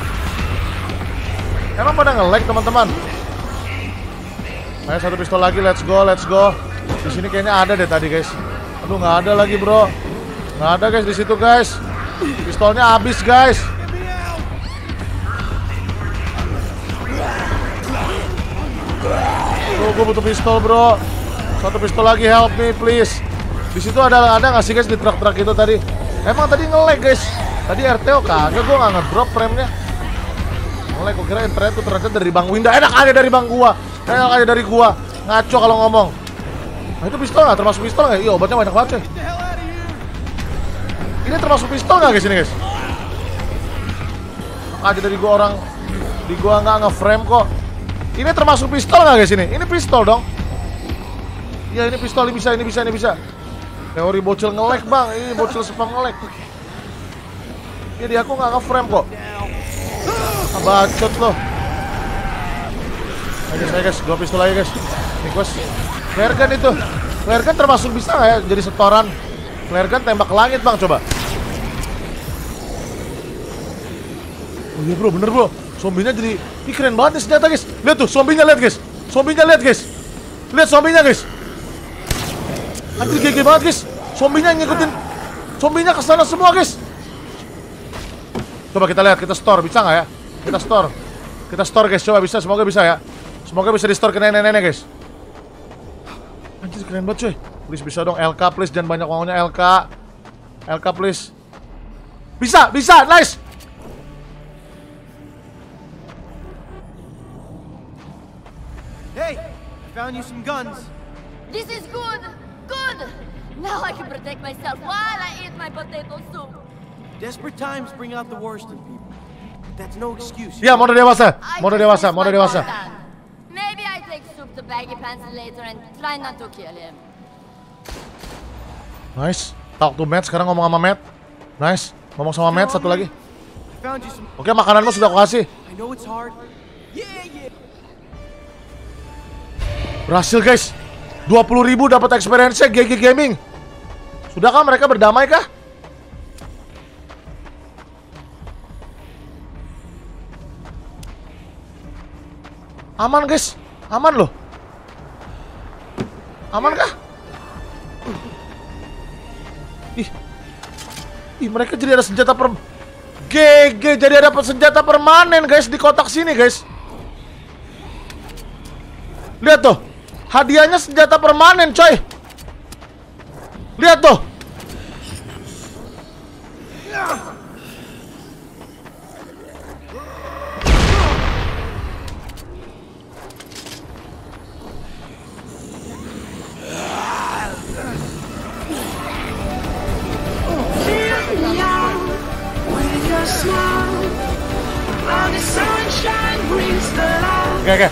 Emang pada nge-lag teman-teman. Ayo 1 pistol lagi, let's go. Di sini kayaknya ada deh tadi guys. Aduh nggak ada lagi bro. Nggak ada guys di situ guys. Pistolnya habis guys. Bro, gue butuh pistol bro. 1 pistol lagi, help me please. Di situ ada nggak sih guys di truk-truk itu tadi? Emang tadi nge-lag guys. Tadi RTO kagak, gue nggak ngedrop frame-nya. Nge-lag, gue kira internet tuh ternyata dari Bang Winda. Enak aja dari Bang gua. Enak aja dari gua. Ngaco kalau ngomong. Nah itu pistol nggak? Termasuk pistol nggak? Iya obatnya banyak banget coy. Ini termasuk pistol nggak guys ini guys? Enak aja dari gua orang. Di gua nggak nge-frame kok. Ini termasuk pistol nggak guys ini? Ini pistol dong. Iya ini pistol, ini bisa. Teori bocil nge-lag bang, ini bocil spam nge-lag. Ini aku nggak nge-frame kok. Bacot loh. Ayo guys, 2 pistol lagi guys. Ini guys, flare gun itu. Flare gun termasuk bisa nggak ya jadi setoran? Flare gun tembak ke langit bang, coba. Oh iya bro, bener bro. Zombinya jadi, ini keren banget nih senjata guys. Lihat tuh, zombinya lihat guys. Lihat zombinya guys. Anjir GG banget guys. Zombinya ngikutin. Zombinya kesana semua guys. Coba kita lihat, kita store, bisa nggak ya? Kita store guys, coba bisa, semoga bisa ya. Semoga bisa di store ke nenek-nenek guys. Anjir keren banget coy. Please bisa dong, LK please, jangan banyak ngomongnya LK please. Bisa, nice. Hey, I found you some guns. This is good! Now I can protect myself while I eat my potato soup. Desperate times bring out the worst in people. But that's no excuse. Ya, mode dewasa. Maybe I take soup to Baggy Pants later and try not to kill him. Nice. Talk to Matt, sekarang ngomong sama Matt. Nice. Ngomong sama Matt, satu lagi. Oke, makananmu sudah aku kasih. Berhasil guys. 20.000 dapat experience-nya GG Gaming. Sudahkah mereka berdamai kah? Aman guys. Aman loh. Aman kah? Ih mereka jadi ada senjata GG, jadi ada senjata permanen guys di kotak sini guys. Lihat tuh. Hadiahnya senjata permanen coy. Lihat tuh. Oke,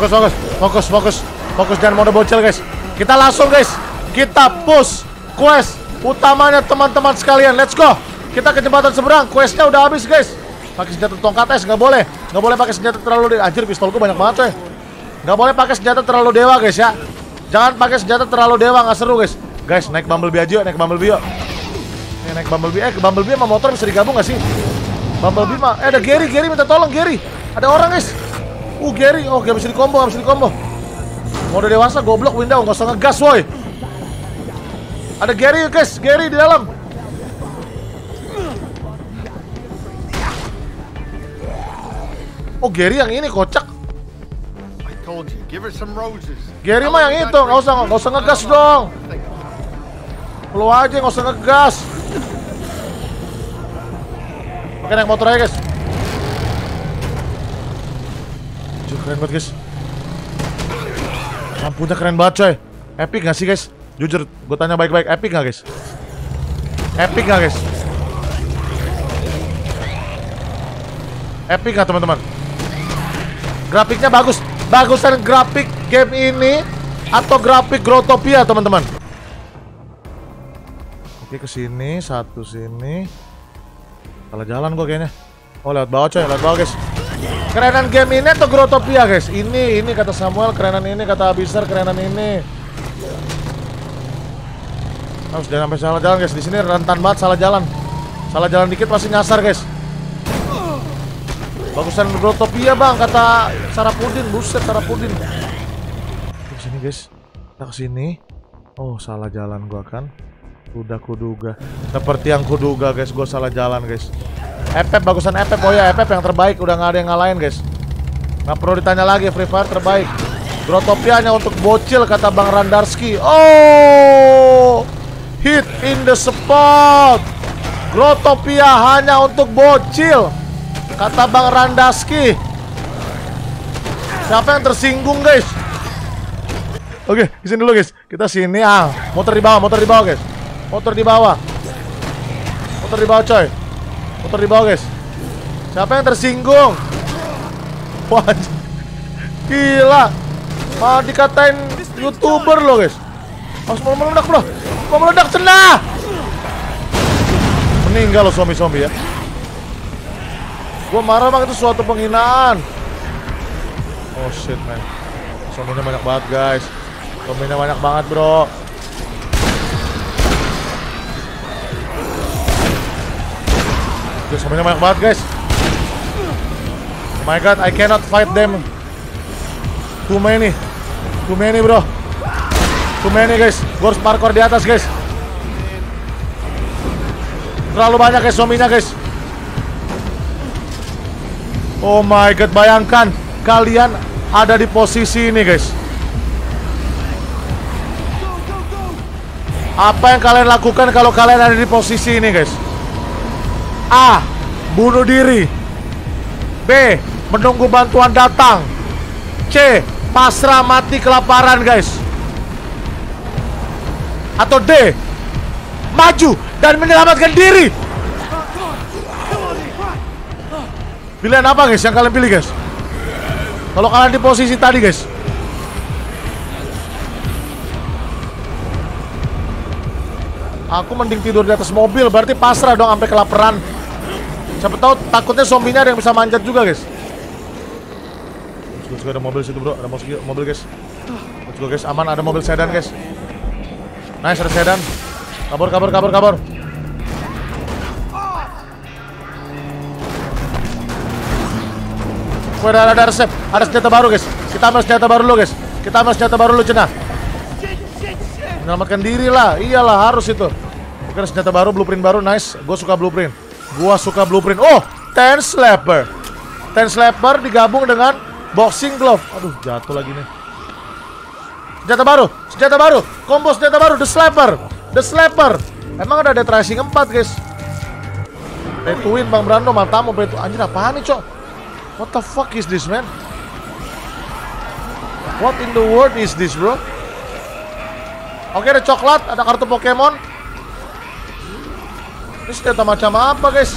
fokus jangan mode bocil guys. Kita langsung guys, kita push quest utamanya teman-teman sekalian. Let's go. Kita ke jembatan seberang. Questnya udah habis guys. Pakai senjata tongkat es nggak boleh pakai senjata terlalu anjir, pistolku banyak banget coy. Nggak boleh pakai senjata terlalu dewa guys ya. Jangan pakai senjata terlalu dewa, nggak seru guys. Guys naik Bumblebee aja yuk, naik Bumblebee. Ke Bumblebee sama motor bisa digabung nggak sih? Bumblebee mah. Ada Gary minta tolong, Gary. Ada orang, guys. Gary. Oh, gak bisa dikombo, Mau udah dewasa, goblok Window, nggak usah ngegas, woi. Ada Gary, guys. Gary di dalam. Oh, Gary yang ini kocak. Gary mah yang itu, nggak usah ngegas dong. Lu aja nggak usah ngegas. Oke, naik motor aja, guys. Keren banget, guys. Lampunya keren banget, coy. Epic gak sih, guys? Jujur, gue tanya baik-baik. Epic gak, guys? Epic gak, guys? Epic gak, teman-teman? Grafiknya bagus. Bagusan grafik game ini atau grafik Growtopia, teman-teman? Oke, kesini. Satu sini. Salah jalan gue kayaknya. Oh, lewat bawah, coy. Lewat bawah, guys. Kerenan game ini atau Growtopia, guys? Ini kata Samuel, kerenan ini, kata Abisar, kerenan ini. Harus jangan sampai salah jalan, guys. Di sini rentan banget salah jalan. Salah jalan dikit pasti nyasar, guys. Bagusan Growtopia, Bang, kata Sarapudin. Buset, Sarapudin. Kesini, guys. Kita kesini. Oh, salah jalan gua kan. Udah kuduga. Seperti yang kuduga, guys. Gua salah jalan, guys. Epep, bagusan Epep. Oh ya, Epep yang terbaik. Udah gak ada yang ngalahin, guys. Gak perlu ditanya lagi, Free Fire terbaik. Growtopia hanya untuk bocil, kata Bang Randarski. Oh, hit in the spot. Growtopia hanya untuk bocil, kata Bang Randarski. Siapa yang tersinggung, guys? Oke, kesini dulu, guys. Kita sini. Motor di bawah, guys. Motor di bawah, coy. Motor di bawah, guys. Siapa yang tersinggung? Wah, gila. Malah dikatain YouTuber lo, guys. Mas mau meledak, bro. Mau meledak, cenah. Meninggal lo zombie ya. Gua marah, Bang, itu suatu penghinaan. Oh shit, man. Zombinya banyak banget, guys. Zombinya banyak banget, bro. Zombinya banyak banget, guys. Oh my god, I cannot fight them. Too many, bro. Too many, guys. Gue harus parkour di atas, guys. Terlalu banyak, guys, zombinya, guys. Oh my god, bayangkan kalian ada di posisi ini, guys. Apa yang kalian lakukan kalau kalian ada di posisi ini, guys? A. Bunuh diri. B. Menunggu bantuan datang. C. Pasrah mati kelaparan, guys. Atau D. Maju dan menyelamatkan diri. Pilihan apa, guys, yang kalian pilih, guys? Kalau kalian di posisi tadi, guys. Aku mending tidur di atas mobil, berarti pasrah dong sampai kelaparan. Siapa tahu takutnya zombinya ada yang bisa manjat juga, guys. Let's go, ada mobil situ, bro. Ada mobil, guys. Let's go, guys. Aman, ada mobil sedan, guys. Nice, ada sedan. Kabur. Wah, ada resep. Ada senjata baru, guys. Kita ambil senjata baru dulu, cenah. Menyelamatkan diri lah. Iyalah, harus itu. Oke, ada senjata baru, blueprint baru. Nice. Gue suka blueprint. Oh, Ten Slapper digabung dengan boxing glove. Aduh, jatuh lagi nih. Senjata baru. Combo senjata baru, The Slapper. Emang ada Death Rising 4, guys. Pay to win, Bang Brando. Mantamu pay to... Anjir, apaan nih, cok? What the fuck is this, man? What in the world is this, bro? Oke, ada coklat, ada kartu Pokemon. Ini senjata macam apa, guys?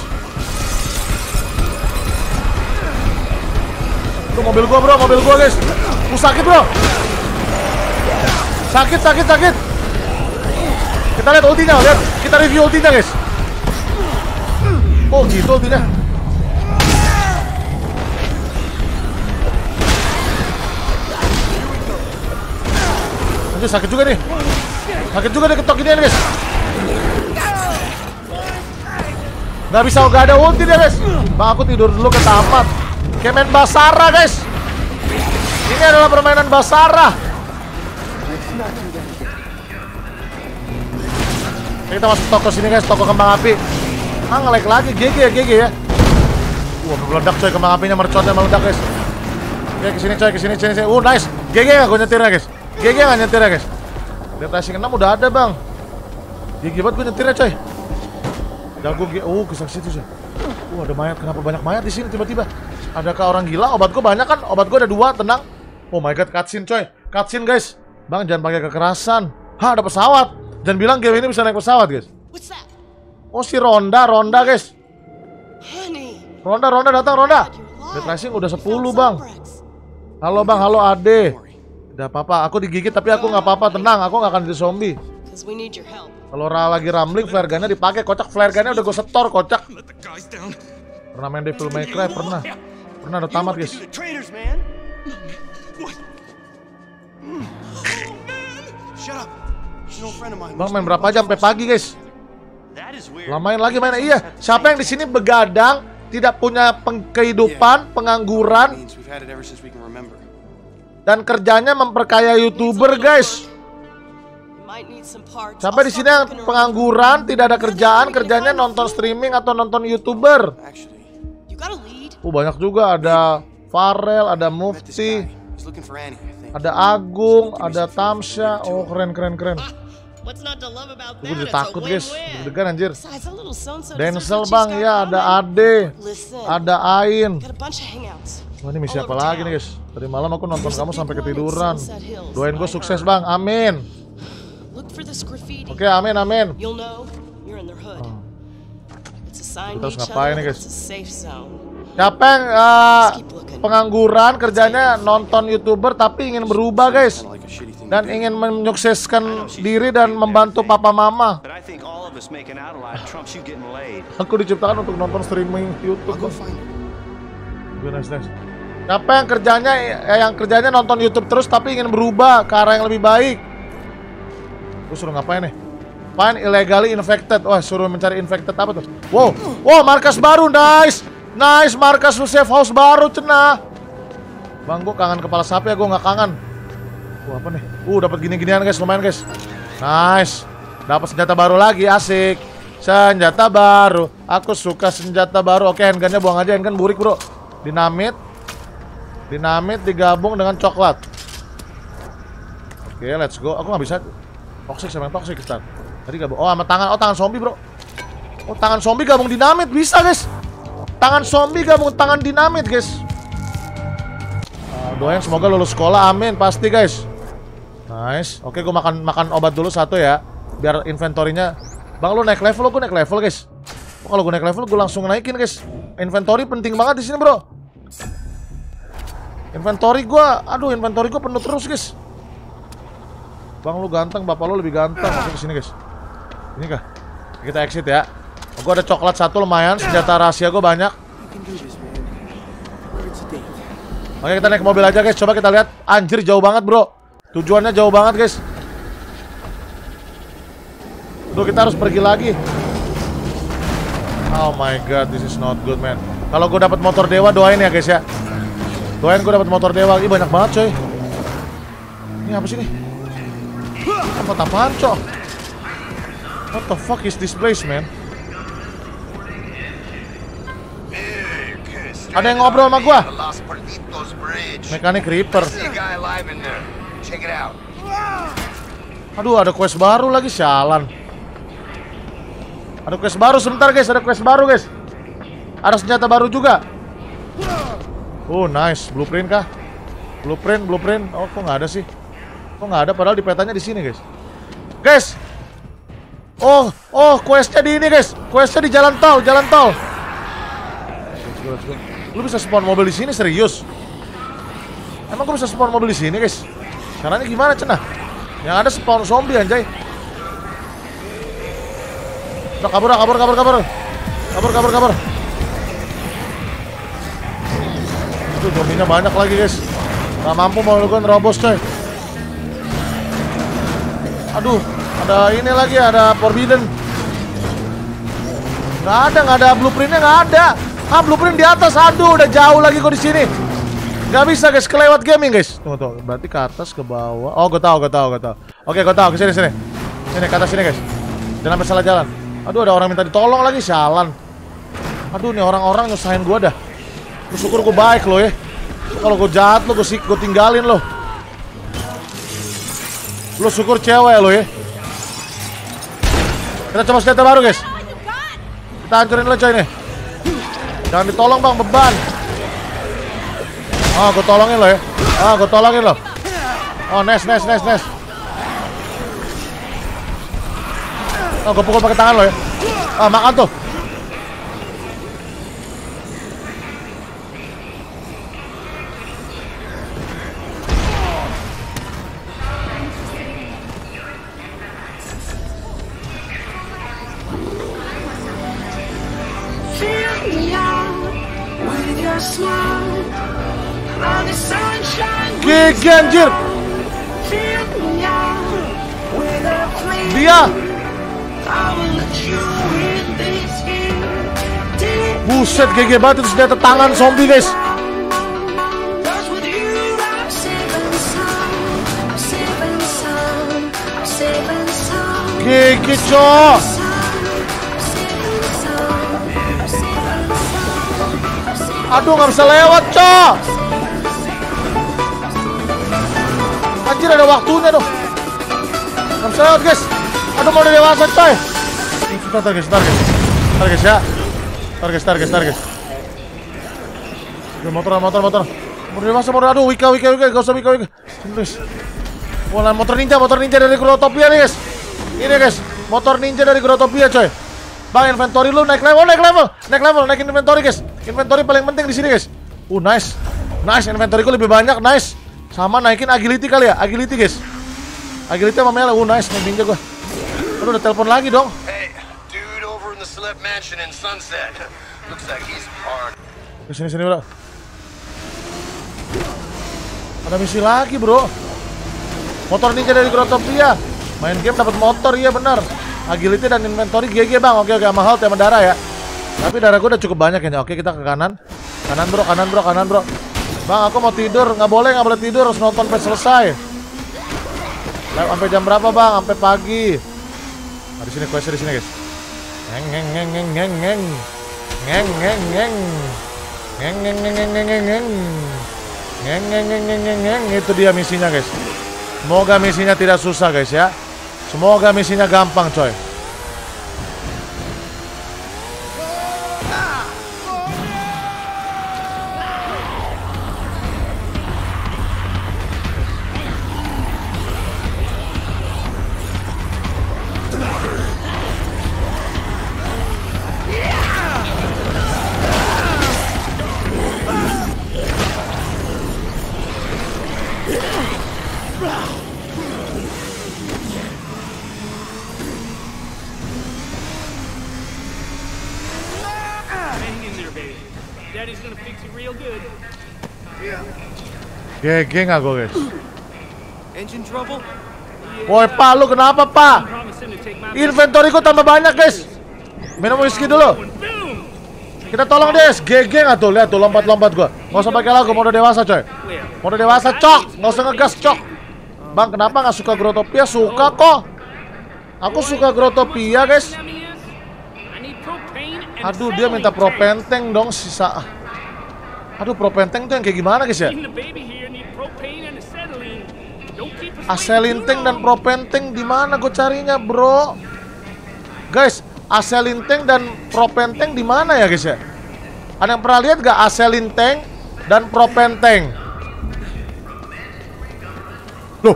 Itu mobil gua, guys. Sakit, bro. Sakit. Kita lihat ultinya, kita review ultinya, guys. Oh, gitu ultinya. Nanti sakit juga nih ketok ginian, guys. Nggak bisa, nggak ada ulti dia guys. Bang, aku tidur dulu ke tamat. Kayak main Basara guys. Ini adalah permainan Basara. Kita masuk toko sini guys, toko kembang api. Nge-lag lagi, GG ya. Wah, meledak coy, kembang apinya mercotnya meledak guys. Oke, kesini coy, kesini. Nice. GG gak gue nyetirnya guys? GG gak nyetirnya guys? Dead Rising 6 udah ada bang. GG banget gue nyetirnya coy. Jago kisah situ coy. Ada mayat, kenapa banyak mayat di sini tiba-tiba? Adakah orang gila? Obat gue banyak kan? Obat gue ada 2, tenang. Oh my god, cutscene coy. Cutscene guys. Bang, jangan pakai kekerasan. Hah, ada pesawat. Jangan bilang game ini bisa naik pesawat guys. Oh, si Ronda guys. Ronda datang, Ronda. Dead Rising udah 10 bang. Halo bang, halo Ade. Udah apa-apa, aku digigit tapi aku nggak apa-apa, tenang. Aku nggak akan jadi zombie. Kalau lagi rambling, flare gunnya dipakai. Kocak, flare gunnya udah gue setor, kocak. Pernah main Devil May Cry, pernah udah tamat guys. Bang, main berapa jam? Sampai pagi guys. Lamain lagi main. Iya, siapa yang di sini begadang, tidak punya kehidupan, pengangguran, dan kerjanya memperkaya YouTuber guys. Sampai di sini yang pengangguran, tidak ada kerjaan, kerjanya nonton streaming atau nonton YouTuber. Banyak juga, ada Farel, ada Mufti, ada Agung, ada Tamsya. Oh, keren. Gue udah takut guys, deg-degan anjir. Denzel bang, ya ada Ade, ada Ain. Wah, ini misi apa lagi nih guys? Tadi malam aku nonton kamu sampai ketiduran. Doain gue sukses bang, amin. Oke, amin. Kita harus ngapain nih guys? Siapa yang pengangguran, kerjanya nonton YouTuber tapi ingin berubah guys, dan ingin menyukseskan diri dan membantu papa mama. Aku diciptakan untuk nonton streaming YouTube. Nice. Siapa yang kerjanya nonton YouTube terus tapi ingin berubah ke arah yang lebih baik? Gue suruh ngapain nih? Find illegally infected. Wah, suruh mencari infected apa tuh? Wow, markas baru, nice, markas safe house baru, cenah. Bang, gue kangen kepala sapi ya, gue nggak kangen. Apa nih? Dapat gini-ginian guys, lumayan guys. Nice. Dapat senjata baru lagi, asik. Senjata baru. Aku suka senjata baru. Oke, handgunnya buang aja, handgun burik bro. Dinamit digabung dengan coklat. Oke, let's go. Aku nggak bisa. Toxic, sama yang toxic kita. Tadi gabung. Sama tangan. Tangan zombie bro. Tangan zombie gabung dinamit, bisa guys. Tangan zombie gabung tangan dinamit guys. Doain semoga lulus sekolah, amin, pasti guys. Nice. Oke, gue makan obat dulu 1 ya, biar inventorinya. Bang, lu naik level, gue naik level guys. Kalau gue naik level, gue langsung naikin guys. Inventory penting banget di sini bro. Inventory gue penuh terus guys. Bang, lu ganteng, bapak lu lebih ganteng. Masuk ke sini guys. Ini kah? Kita exit ya. Gue ada coklat 1 lumayan, senjata rahasia gue banyak. Oke, kita naik mobil aja guys, coba kita lihat. Anjir, jauh banget bro. Tujuannya jauh banget guys. Kita harus pergi lagi. Oh my god, this is not good man. Kalau gue dapat motor dewa, doain ya guys ya. Doain gue dapat motor dewa. Ini banyak banget coy. Ini apa sih nih? Apaan cok? What the fuck is this place man? Ada yang ngobrol sama gua. Mekanik Reaper. Aduh, ada quest baru lagi, sialan. Ada quest baru, sebentar guys, ada quest baru guys. Ada senjata baru juga. Oh nice, blueprint kah? Blueprint. Oh, kok nggak ada sih? Kok nggak ada? Padahal di petanya di sini guys. Guys. Oh, questnya di ini guys. Questnya di jalan tol. Let's go. Lu bisa spawn mobil di sini, serius? Emang gue bisa spawn mobil di sini guys? Caranya gimana cenah? Yang ada spawn zombie anjay. Udah kabur. Itu zombinya banyak lagi guys. Gak mampu mau gue nerobos coy. Aduh, ada ini lagi, ada forbidden. Nggak ada blueprintnya, nggak ada. Blueprint di atas, aduh udah jauh lagi kok di sini. Nggak bisa guys, kelewat gaming guys. Tunggu, berarti ke atas, ke bawah. Oh, gue tahu. Oke, gue tahu, ke sini. Sini, ke atas sini guys. Jangan sampai salah jalan. Aduh, ada orang minta ditolong lagi, sialan. Aduh, nih orang-orang nyusahin gue dah. Syukur gue baik loh ya. Kalau gue jahat lo, gue tinggalin lo. Lo syukur cewek lo ya. Kita coba senjata baru guys. Kita hancurin lo coy nih. Jangan ditolong bang, beban. Oh, gue tolongin lo ya. Gue tolongin lo. Oh, nice. Oh, gue pukul pakai tangan lo ya. Makan tuh. Gigi anjir. Dia. Buset, GG banget itu senjata tangan zombie guys. GG cok. Aduh, nggak bisa lewat cok. Anjir, ada waktunya dong. Nggak bisa lewat guys. Aduh, mau udah dewasa coy. Ntar guys ya. Ntar guys. Motor. Mau dewasa, aduh, Wika. Gak usah Wika. Sini guys. Wah, motor ninja dari Growtopia nih guys. Ini guys, motor ninja dari Growtopia coy. Bang, inventory lu naik level, naik inventory guys. Inventory paling penting di sini guys. Nice, inventory ku lebih banyak, nice. Sama naikin agility kali ya, agility guys. Agility sama Mele, nice, nih pinjam gua. Aduh, udah telepon lagi dong. Hey, dude over in the Celeb Mansion in Sunset. Looks like he's hard. Sini bro. Ada misi lagi bro. Motor ninja dari Growtopia. Main game dapat motor, iya benar. Agility dan inventory GG bang. Oke, sama health sama darah ya. Tapi darah gue udah cukup banyak ya. Oke, kita ke kanan. Kanan bro. Bang, aku mau tidur. Nggak boleh tidur. Harus nonton sampai selesai. Sampai jam berapa bang? Sampai pagi. Nah, di sini questnya di sini guys. Itu dia misinya guys. Semoga misinya tidak susah guys ya. Semoga misinya gampang coy. GG nggak gue guys. Engine trouble? Woi pak, lu kenapa pak? Inventory ku tambah banyak guys. Minum whisky dulu. Kita tolong guys. GG nggak tuh, lihat tuh lompat gua. Nggak usah pakai lagu, mau udah dewasa coy. Mau udah dewasa cok, nggak usah ngegas cok. Bang, kenapa nggak suka Growtopia? Suka kok. Aku suka Growtopia guys. Aduh, dia minta propenteng dong sisa. Aduh, propenteng tuh yang kayak gimana guys ya? Aselinteng dan propenteng di mana gue carinya, bro? Guys, aselinteng dan propenteng di mana ya, guys ya? Ada yang pernah lihat gak aselinteng dan propenteng? Loh.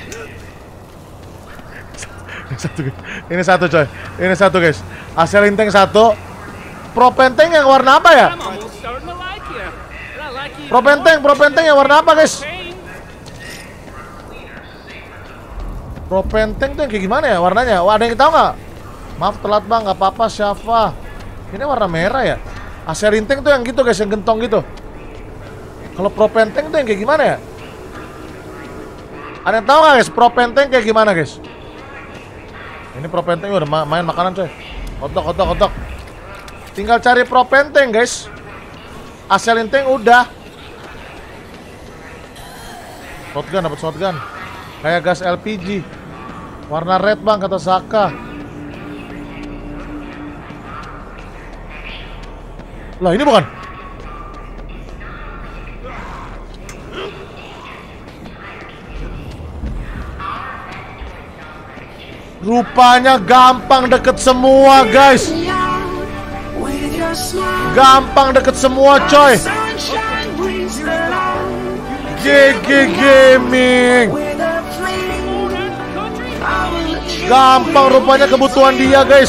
Ini satu guys. Aselinteng satu. Propenteng yang warna apa ya? Propenteng yang warna apa, guys? Propenteng tuh yang kayak gimana ya warnanya? Wah, ada yang tahu nggak? Maaf telat bang, nggak apa-apa. Syafa. Ini warna merah ya? Aselinteng tuh yang gitu guys, yang gentong gitu. Kalau propenteng tuh yang kayak gimana ya? Ada yang tahu nggak guys? Propenteng kayak gimana guys? Ini propenteng udah main makanan coy. Otok. Tinggal cari propane tank, guys. Aselin tank udah. Shotgun, dapat shotgun. Kayak gas LPG. Warna red, Bang, kata Saka. Lah, ini bukan. Rupanya gampang deket semua, guys. Gampang deket semua, coy. GG Gaming. Gampang rupanya kebutuhan dia, guys.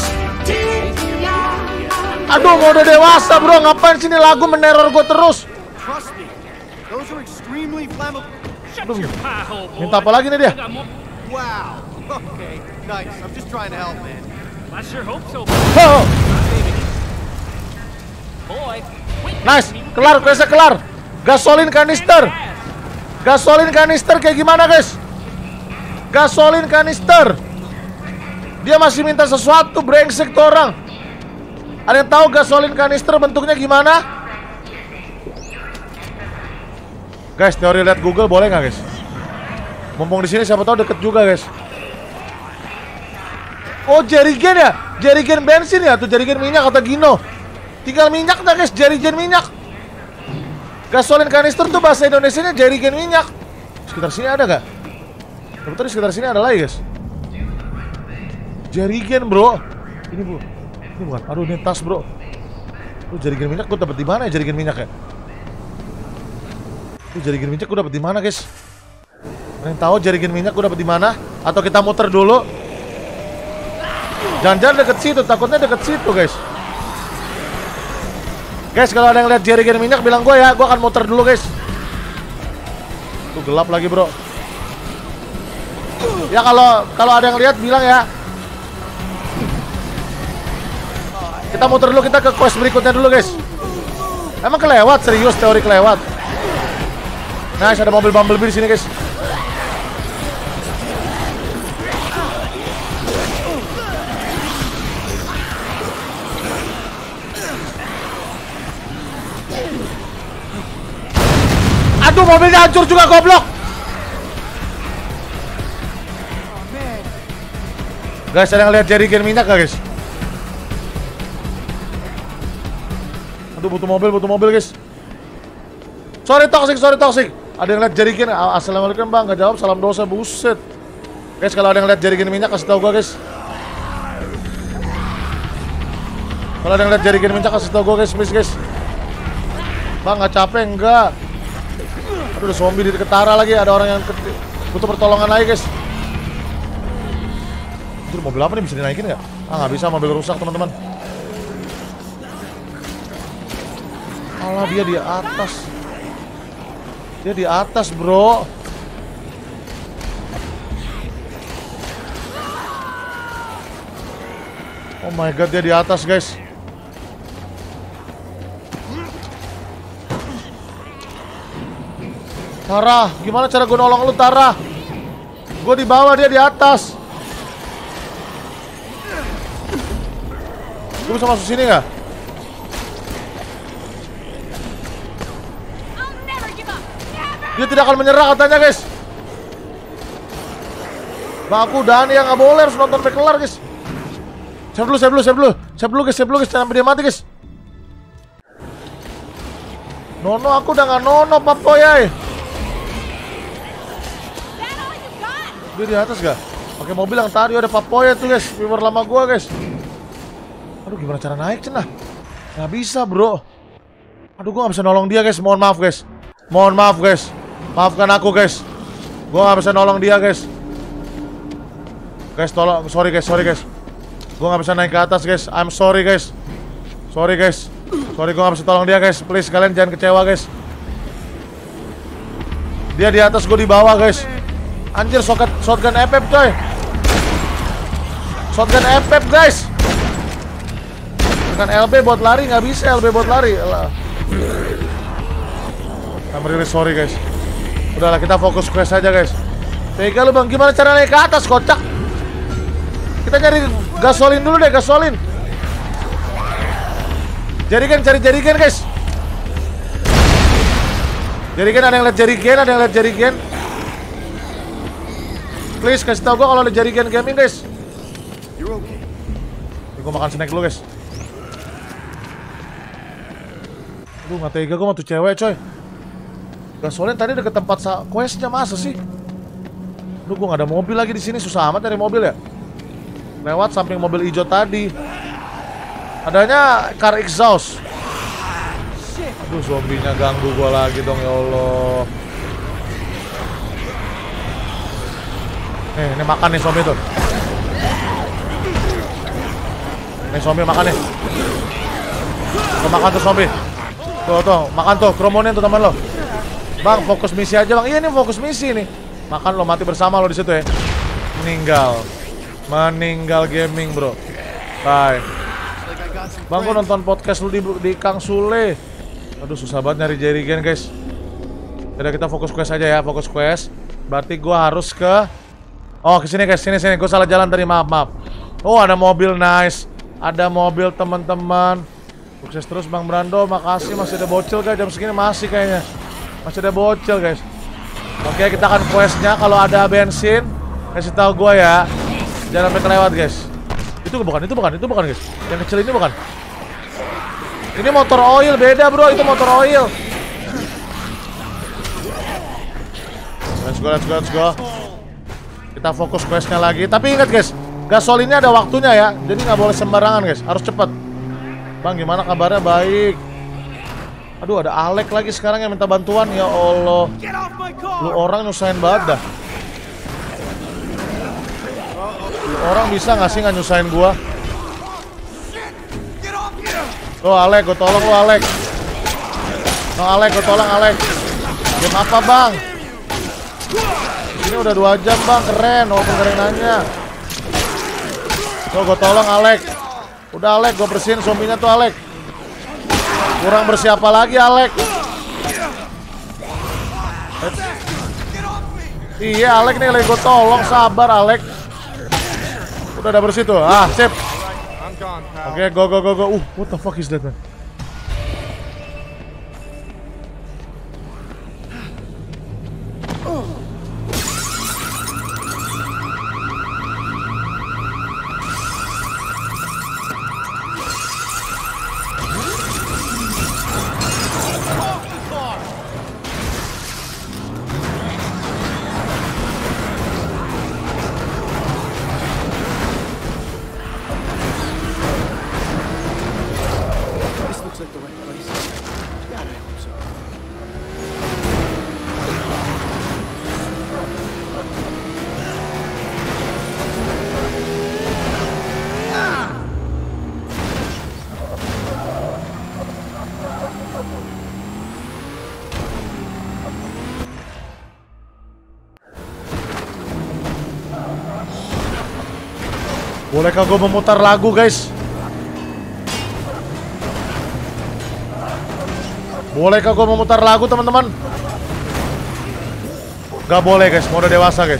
Aduh, mau udah dewasa, bro. Ngapain sini lagu meneror gue terus? Trust me, those are extremely flammable. Aduh, minta apa lagi nih dia? Wow. Okay, nice. I'm just trying to help, man. I sure hope so. Oh. Boy, Nice, kelar, questnya kelar. Gasolin kanister. Gasolin kanister kayak gimana, guys? Gasolin kanister. Dia masih minta sesuatu, brengsek tuh orang. Ada yang tahu gasolin kanister bentuknya gimana? Guys, teori lihat Google boleh nggak, guys? Mumpung di sini siapa tahu deket juga, guys. Oh, jerigen ya? Jerigen bensin ya? Tuh jerigen minyak kata Gino. Tinggal minyak dah, guys, jerigen minyak. Gasolin kanister tuh bahasa Indonesianya jerigen minyak. Sekitar sini ada gak? Betul, di sekitar sini ada lagi, guys. Jerigen, bro. Ini, bro. Ini bukan. Aduh, ini tas, bro. Tuh jerigen minyak gue dapet di mana ya jerigen minyak ya? Tuh jerigen minyak gue dapet di mana, guys? Ada yang tahu jerigen minyak gue dapet di mana? Atau kita muter dulu? Jangan-jangan deket situ, takutnya deket situ, guys. Guys, kalau ada yang lihat jerigen minyak bilang gue ya, gue akan muter dulu, guys. Tuh gelap lagi, bro. Ya kalau ada yang lihat bilang ya. Kita muter dulu, kita ke quest berikutnya dulu, guys. Emang kelewat, serius teori kelewat. Nice, ada mobil Bumblebee di sini, guys. Aduh, mobilnya hancur juga, goblok. Guys, ada yang lihat jerigen minyak gak, guys? Aduh, butuh mobil, guys. Sorry toxic. Ada yang lihat jerigen? Assalamualaikum, Bang. Gak jawab, salam dosa, buset. Guys, kalau ada yang lihat jerigen minyak kasih tahu gua, guys. Kalau ada yang lihat jerigen minyak kasih tahu gua, guys, please, guys. Bang, gak capek enggak? Aduh, ada zombie di dekat Tara lagi. Ada orang yang butuh pertolongan lagi, guys. Itu mobil apa nih, bisa dinaikin nggak? Ah, nggak bisa, mobil rusak, teman-teman. Alah, dia di atas. Dia di atas, bro. Oh my god, dia di atas, guys. Tara, gimana cara gue nolong lu, Tara? Gue di bawah, dia di atas. Gue bisa masuk sini nggak? Dia tidak akan menyerah katanya, guys. Bang, aku udah nih, ya nggak boleh, harus nonton sampai kelar, guys. Save dulu, guys. Jangan sampai dia mati, guys. Nono, aku udah nggak nono, papoyai. Dia di atas gak? Pakai mobil yang tadi ada papoya tuh, guys. Viewer lama gua, guys. Aduh, gimana cara naik, cenah? Nggak bisa, bro. Aduh, gua nggak bisa nolong dia, guys. Mohon maaf, guys. Maafkan aku, guys. Gua nggak bisa nolong dia, guys. Guys, tolong. Sorry, guys. Gua nggak bisa naik ke atas, guys. I'm sorry, guys. Sorry, gua nggak bisa tolong dia, guys. Please, kalian jangan kecewa, guys. Dia di atas, gua di bawah, guys. Anjir, shotgun FF, coy. Shotgun FF, guys. Bukan LB buat lari, nggak bisa LB buat lari. I'm really sorry, guys. Udahlah, kita fokus quest aja, guys. Tega lu, Bang, gimana cara naik ke atas, kocak? Kita cari gasolin dulu deh, gasolin. Jerigen, cari Jerigen guys. Jerigen, ada yang lihat Jerigen, ada yang lihat Jerigen. Please kasih tau gue kalau ada Jerigen Gaming guys. Gue makan snack dulu guys. Aduh gak tega gue sama tuh cewek coy. Gasolin tadi deket tempat questnya, masa sih? Aduh gue gak ada mobil lagi di sini, susah amat dari mobil ya. Lewat samping mobil hijau tadi. Adanya car exhaust. Aduh zombinya ganggu gue lagi dong ya Allah. Ini makan nih zombie tuh. Nih zombie makan nih. Tuh makan tuh zombie. Tuh makan tuh, kromonin tuh teman lo. Bang, fokus misi aja bang. Iya nih fokus misi nih. Makan lo, mati bersama lo di situ ya. Meninggal gaming bro. Bye. Bang, gua nonton podcast lu di Kang Sule. Aduh susah banget nyari Jerigen guys. Jadi kita fokus quest aja ya, fokus quest. Berarti gua harus ke kesini guys, sini. Gue salah jalan tadi, maaf. Oh ada mobil, nice. Ada mobil teman-teman. Sukses terus Bang Brando, makasih. Masih ada bocil guys, jam segini masih kayaknya. Masih ada bocil guys. Oke, kita akan questnya kalau ada bensin. Kasih tahu gue ya. Jangan sampai kelewat guys. Itu bukan guys. Yang kecil ini bukan. Ini motor oil, beda bro, itu motor oil. Let's go. Kita fokus questnya lagi. Tapi ingat guys, gasolinnya ada waktunya ya. Jadi nggak boleh sembarangan guys, harus cepat. Bang, gimana kabarnya? Baik. Aduh, ada Alek lagi sekarang yang minta bantuan. Ya Allah, lu orang nyusahin banget dah. Lu orang bisa nggak sih nggak nyusahin gua? Tuh Alek, gue tolong lu Alek. No Alek, gue tolong Alek. Game apa bang? Ini udah 2 jam bang, keren. Oh kerenannya. Tuh gue tolong Alek. Udah Alek, gue bersihin zombinya tuh Alek. Kurang bersih apa lagi Alek? Iya Alek nih, gue tolong, sabar Alek. Udah bersih tuh, sip. Oke, go. What the fuck is that man? Bolehkah gue memutar lagu guys? Bolehkah gue memutar lagu teman-teman? Gak boleh guys, mode dewasa guys.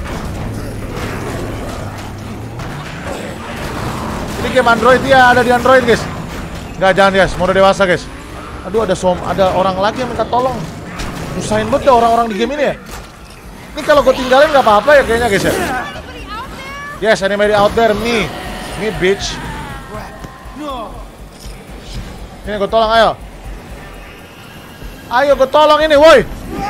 Ini game Android ya, ada di Android guys. Gak, jangan guys, mode dewasa guys. Aduh ada orang lagi yang minta tolong. Nyusahin banget deh orang-orang di game ini ya. Ini kalau gue tinggalin gak apa-apa ya kayaknya guys ya. Yes, anybody out there? Me bitch. Ini gue tolong, ayo. Ayo gue tolong ini, woi.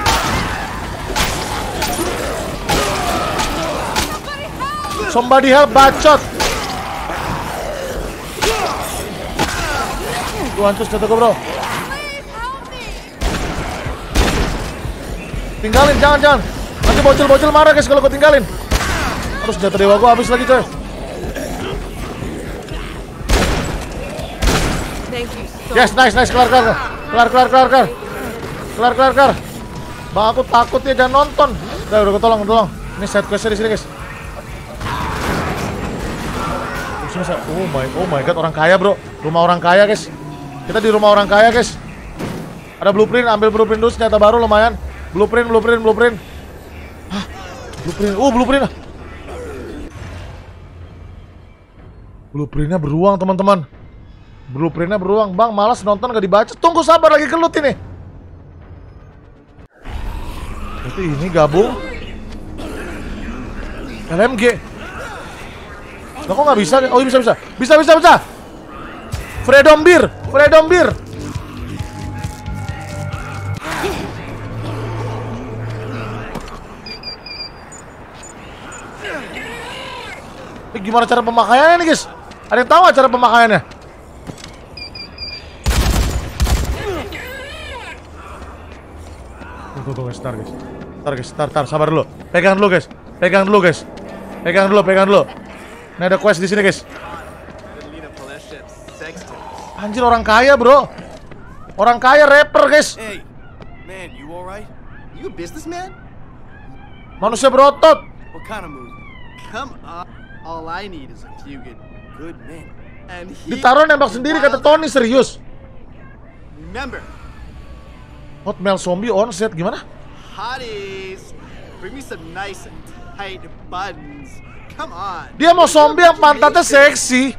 Somebody help, bacot. Gue hancur senjata gue bro. Tinggalin, jangan. Nanti bocil marah guys kalau gue tinggalin. Terus senjata dewa gue habis lagi coy. Yes, nice, kelar. Bang, aku takut ya, jangan nonton. Udah gue tolong. Ini side questnya di sini guys. Oh my god, orang kaya bro. Rumah orang kaya guys. Kita di rumah orang kaya guys. Ada blueprint, ambil blueprint dulu, senjata baru lumayan. Blueprint. Hah? Blueprint. Blueprintnya beruang teman-teman. Blueprintnya beruang, bang. Malas nonton gak dibaca. Tunggu sabar lagi gelut ini. Itu ini gabung. LMG. Nah, kok nggak bisa? Oh bisa. Bisa. Freedom Beer. Ini gimana cara pemakaiannya nih guys? Ada yang tahu nggak cara pemakaiannya? Tunggu guys, ntar, sabar dulu. Pegang dulu guys. Ini ada quest di sini guys. Anjir, orang kaya bro. Orang kaya rapper guys. Hey, man, you alright? You a businessman? Manusia berotot. What kind of movie? Come on. All I need is a few good men. And Ditaruh nembak sendiri kata Tony, serius. Remember, Hotmail zombie on set gimana? hotties, bring me some nice tight buttons. Come on. Dia mau zombie yang pantatnya seksi.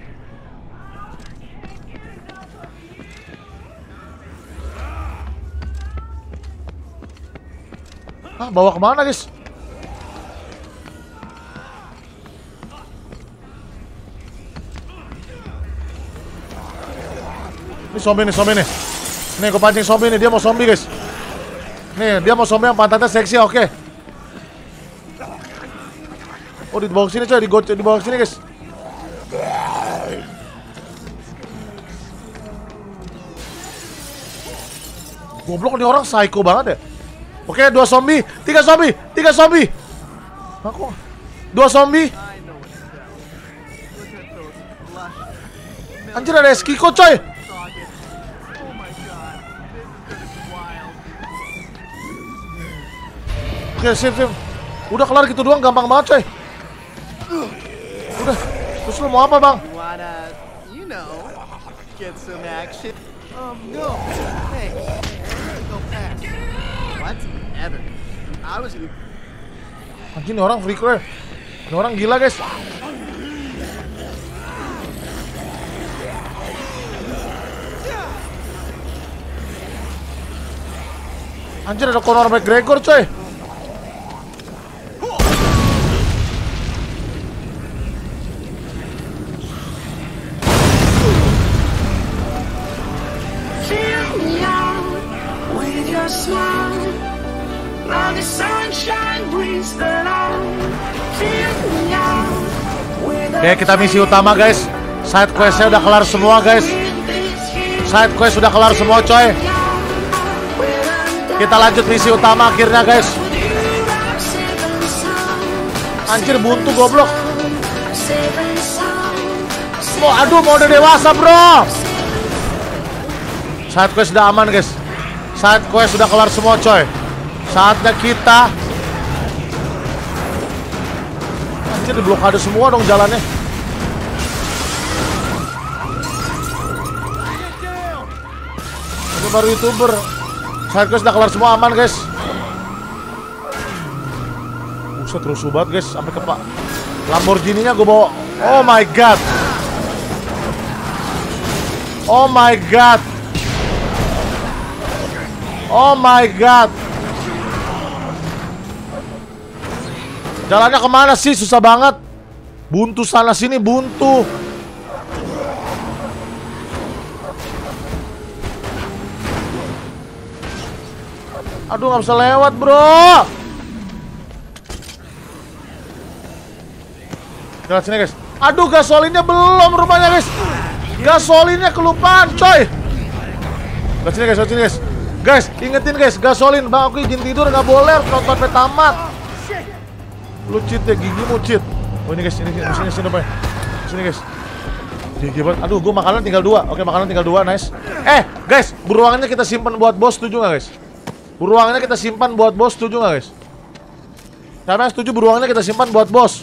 Ah, bawa kemana guys? Ini zombie nih. Nih, gue pancing zombie nih, dia mau zombie guys. Nih, dia mau zombie yang pantatnya seksi, oke. Oh, dibawa sini coy, dibawa sini guys. Goblok nih orang, psycho banget ya. Oke, 2 zombie, 3 zombie. Aku 2 zombie. Anjir, ada Eskiko coy. Oke, sip. Udah kelar gitu doang, gampang banget coy. Udah. Terus lu mau apa bang? Wanna, get some action? No. Hey, go fast. Whatever. I was gonna... Anjir, ini orang freaker. Ini orang gila guys. Anjir, ada Conor McGregor coy. Oke, kita misi utama guys. Side questnya udah kelar semua guys. Side quest udah kelar semua coy. Kita lanjut misi utama akhirnya guys. Anjir, buntu goblok. Aduh, mau udah dewasa bro. Side quest udah aman guys. Side quest sudah kelar semua coy. Saatnya kita. Anjir, diblokade semua dong jalannya. Ini baru YouTuber. Side quest udah kelar semua, aman guys. Buset, rusuh banget guys. Sampai ke Pak Lamborghini-nya gue bawa. Oh my god. Oh my god. Oh my god. Jalannya kemana sih? Susah banget. Buntu sana sini, buntu. Aduh, nggak bisa lewat bro. Lihat sini guys. Aduh, gasolinnya belum rupanya guys. Gasolinnya kelupaan coy. Lihat sini guys. Guys, ingetin guys, gasolin. Bang, aku izin tidur, nggak boleh nonton sampai tamat. Lu cheat ya, gigimu cheat. Oh ini guys, sini depan. Sini guys. Gigi banget. Aduh, gua makanan tinggal 2. Oke, makanan tinggal 2, nice. Guys, beruangannya kita simpan buat bos, setuju nggak guys? Beruangannya kita simpan buat bos, setuju nggak guys? Siapa yang setuju beruangannya kita simpan buat bos?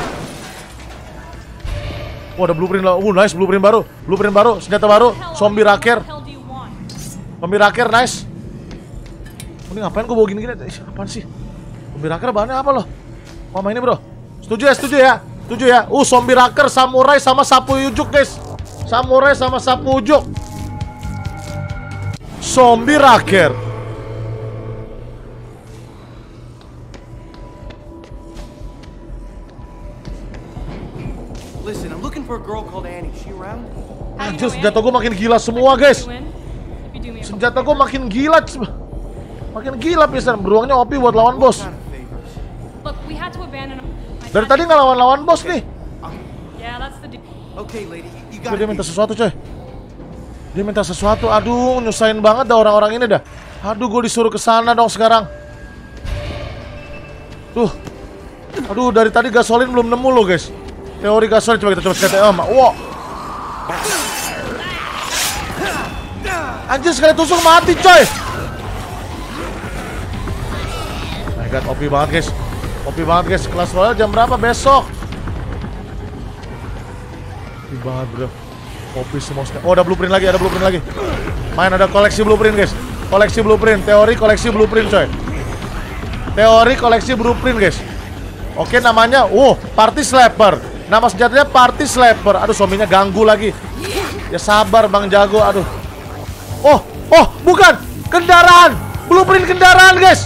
Wah, ada blueprint lah. Nice, blueprint baru, senjata baru, zombie raker. Zombie raker, nice. Ini ngapain gua bawa gini-gini? Apaan sih? Zombie raker bahannya apa loh? Oh, ini bro. Setuju ya? Zombie raker, samurai, sama sapu yujuk guys. Samurai sama sapujuk. Zombie raker. Listen, I'm looking for a girl called Annie. She around? Anjir, senjata gue makin gila semua, guys. Senjata gue makin gila. Makin gila pisan. Beruangnya OP buat lawan bos. Dari tadi nggak lawan-lawan bos nih. Okay, lady, you Dia gotta minta sesuatu, coy. Dia minta sesuatu. Aduh, nyusahin banget dah orang-orang ini dah. Aduh, gue disuruh ke sana dong sekarang. Tuh. Aduh, dari tadi gasolin belum nemu lo, guys. Teori gasolin, coba kita coba CTM. Wow. Anjir, sekali tusuk mati, coy. My god, OP banget, guys. OP banget, guys. Kelas Royal jam berapa besok? OP banget, bro. OP semua. Oh, ada blueprint lagi, Main ada koleksi blueprint, guys. Koleksi blueprint, teori koleksi blueprint, coy. Teori koleksi blueprint, guys. Oke, namanya Party Slapper. Nama senjatanya Party Slapper. Aduh, suaminya ganggu lagi. Ya sabar, Bang Jago. Aduh. Oh, bukan. Kendaraan. Blueprint kendaraan, guys.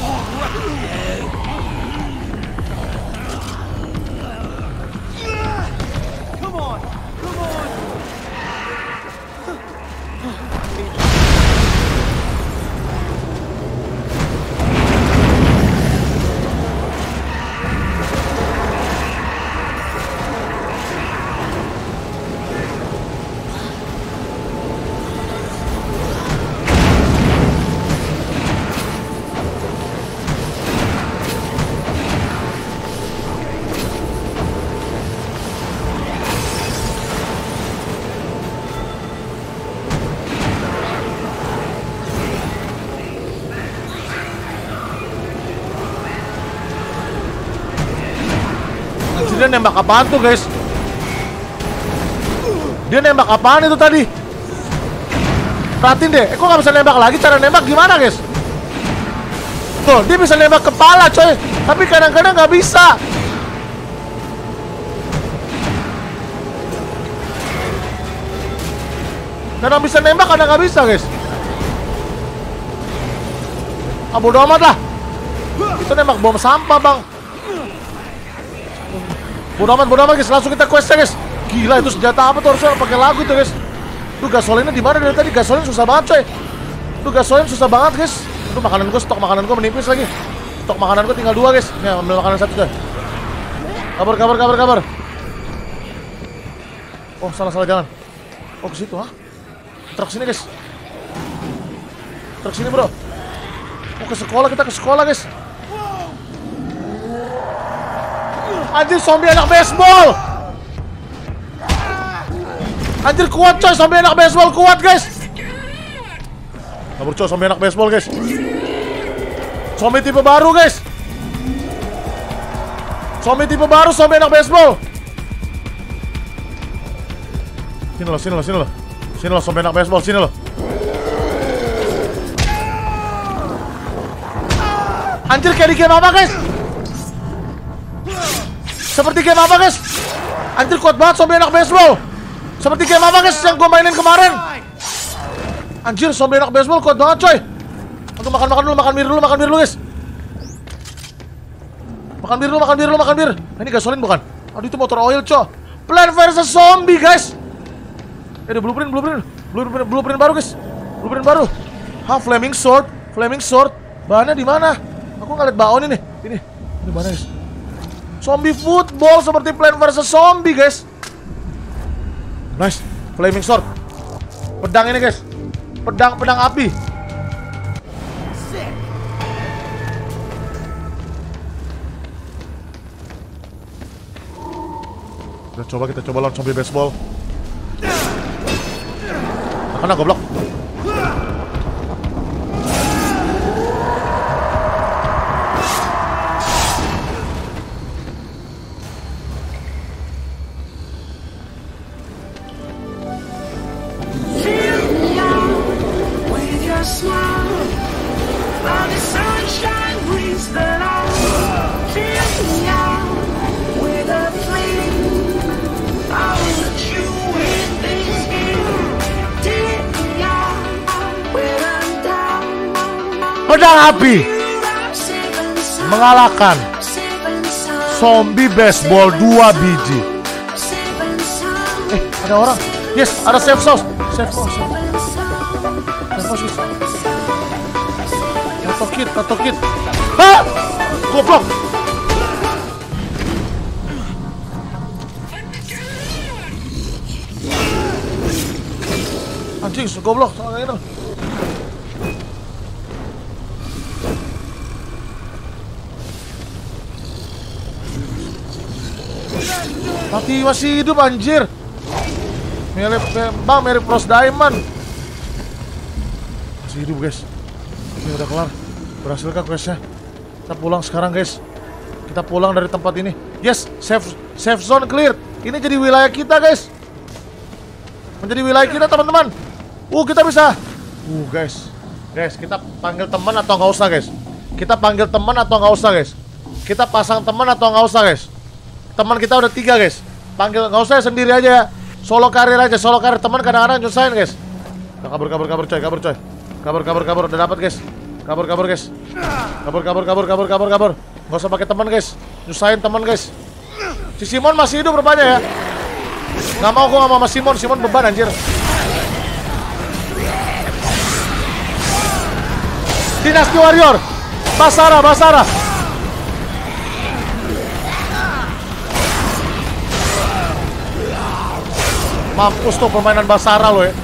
Dia nembak apaan tuh, guys? Dia nembak apaan itu tadi? Perhatiin deh, kok nggak bisa nembak lagi? Cara nembak gimana, guys? Tuh, dia bisa nembak kepala, coy. Tapi kadang-kadang nggak bisa. Kadang bisa nembak, kadang nggak bisa, guys. Bodo amat lah. Itu nembak bom sampah, bang. Bodo amat, guys. Langsung kita quest ya, guys. Gila, itu senjata apa tuh? Harusnya pakai lagu itu, guys. Tuh, gasolinnya di mana dari tadi? Gasolin susah banget, coy. Tuh, gasolin susah banget, guys. Tuh, stok makanan gue menipis lagi. Stok makanan gue tinggal 2, guys. Nih, ambil makanan 1, coy. Kabar. Oh, salah jalan. Oh, ke situ, ha? Truk sini, guys. Truk sini, bro. Oh, kita ke sekolah, guys. Anjir, zombie anak baseball. Anjir, kuat, coy. Zombie anak baseball kuat, guys. Kabur, coy. Zombie anak baseball, guys. Zombie tipe baru, guys. Zombie anak baseball. Sini lo, zombie anak baseball. Sini lo. Anjir, kayak di game apa, guys? Seperti game apa, guys? Anjir, kuat banget zombie anak baseball. Seperti game apa, guys, yang gue mainin kemarin? Anjir, zombie anak baseball kuat banget, coy. Untuk makan bir dulu, guys. Makan bir. Ini gasolin bukan? Aduh, itu motor oil, coy. Plant vs Zombie, guys. Ada blueprint baru, guys. Blueprint baru. Flaming sword. Bahannya di mana? Aku nggak lihat baon ini. Ini mana, guys? Zombie football seperti Plant vs Zombie, guys. Nice, flaming sword. Pedang ini, guys. Pedang api. Kita coba lawan zombie baseball. Mana goblok? Pedang api mengalahkan zombie baseball 2 biji. Ada orang. Yes, ada safe house. Safe house. Tato kit. Hah? Goblok. Anjing, goblok. Salah itu. Masih hidup anjir. Mirip Rose Diamond. Masih hidup guys. Ini udah kelar. Berhasilkah questnya? Kita pulang sekarang guys. Kita pulang dari tempat ini. Yes, safe zone clear. Ini jadi wilayah kita guys. Menjadi wilayah kita teman-teman. Kita bisa. Guys, kita panggil teman atau nggak usah guys? Kita panggil teman atau nggak usah guys? Kita pasang teman atau nggak usah guys? Teman kita udah 3 guys. Panggil, nggak usah sendiri aja ya. Solo karir aja, solo karir. Teman kadang-kadang nyusahin guys. Kabur coy. Kabur. Udah dapat guys. Kabur guys. Kabur. Nggak usah pakai teman guys. Nyusahin teman guys. Si Simon masih hidup rupanya ya. Nggak mau, gua nggak mau sama Simon beban anjir. Dynasty Warrior. Basara. Mampus tuh permainan Basara lo ya.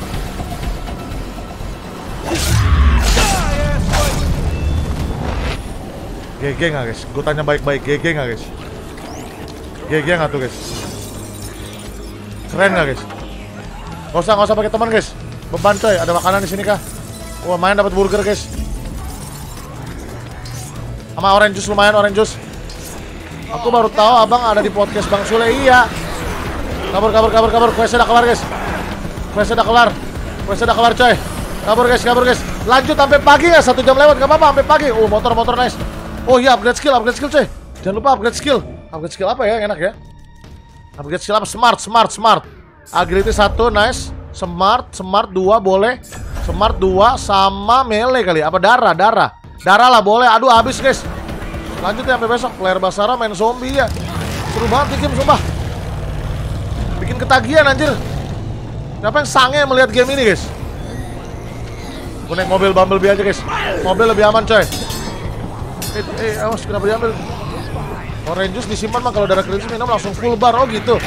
GG nggak guys? Gue tanya baik-baik, GG nggak guys? GG nggak tuh guys? Keren nggak guys? Nggak usah pakai teman guys. Beban coy, ada makanan di sini kah? Wah, main dapat burger guys. Sama orange juice, lumayan orange juice. Aku baru tahu abang ada di podcast Bang Sule. Iya. Kabur. Quest udah kelar guys. Quest udah kelar coy. Kabur guys. Lanjut sampai pagi ya, 1 jam lewat, gak apa-apa sampai pagi. Motor nice. Oh iya, upgrade skill coy. Jangan lupa upgrade skill. Upgrade skill apa ya, enak ya? Upgrade skill apa? Smart. Agility 1, nice. Smart 2 boleh. Smart 2 sama melee kali. Apa darah lah boleh. Aduh, habis guys. Lanjut ya sampai besok. Player Basara main zombie ya. Seru banget nih game, sumpah. Bikin ketagihan anjir. Siapa yang sange melihat game ini guys? Gue naik mobil Bumblebee aja guys. Mobil lebih aman coy. Awas, kenapa diambil? Orange juice disimpan mah, kalau darah kritis minum langsung full bar. Oh gitu.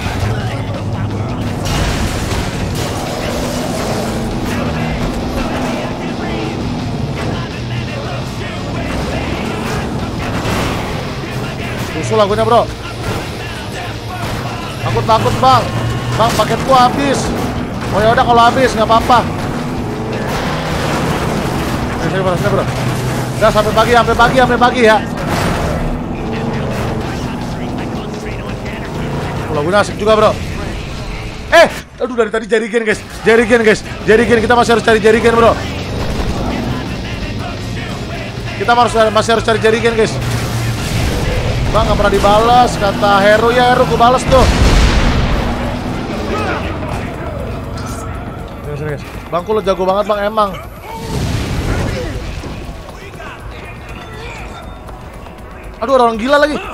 Susul lagunya bro. Takut bang. Bang, paketku habis. Oh ya udah, kalau habis nggak apa-apa. Sini bro. Udah sampai pagi ya. Lagunya asik juga bro. Aduh, dari tadi jarigen guys. Jarigen, kita masih harus cari jarigen bro. Kita masih harus cari jarigen guys. Bang, nggak pernah dibalas kata Hero. Ya Hero, gue balas tuh. Sini guys. Bang, lo jago banget bang, emang. Aduh, ada orang gila lagi.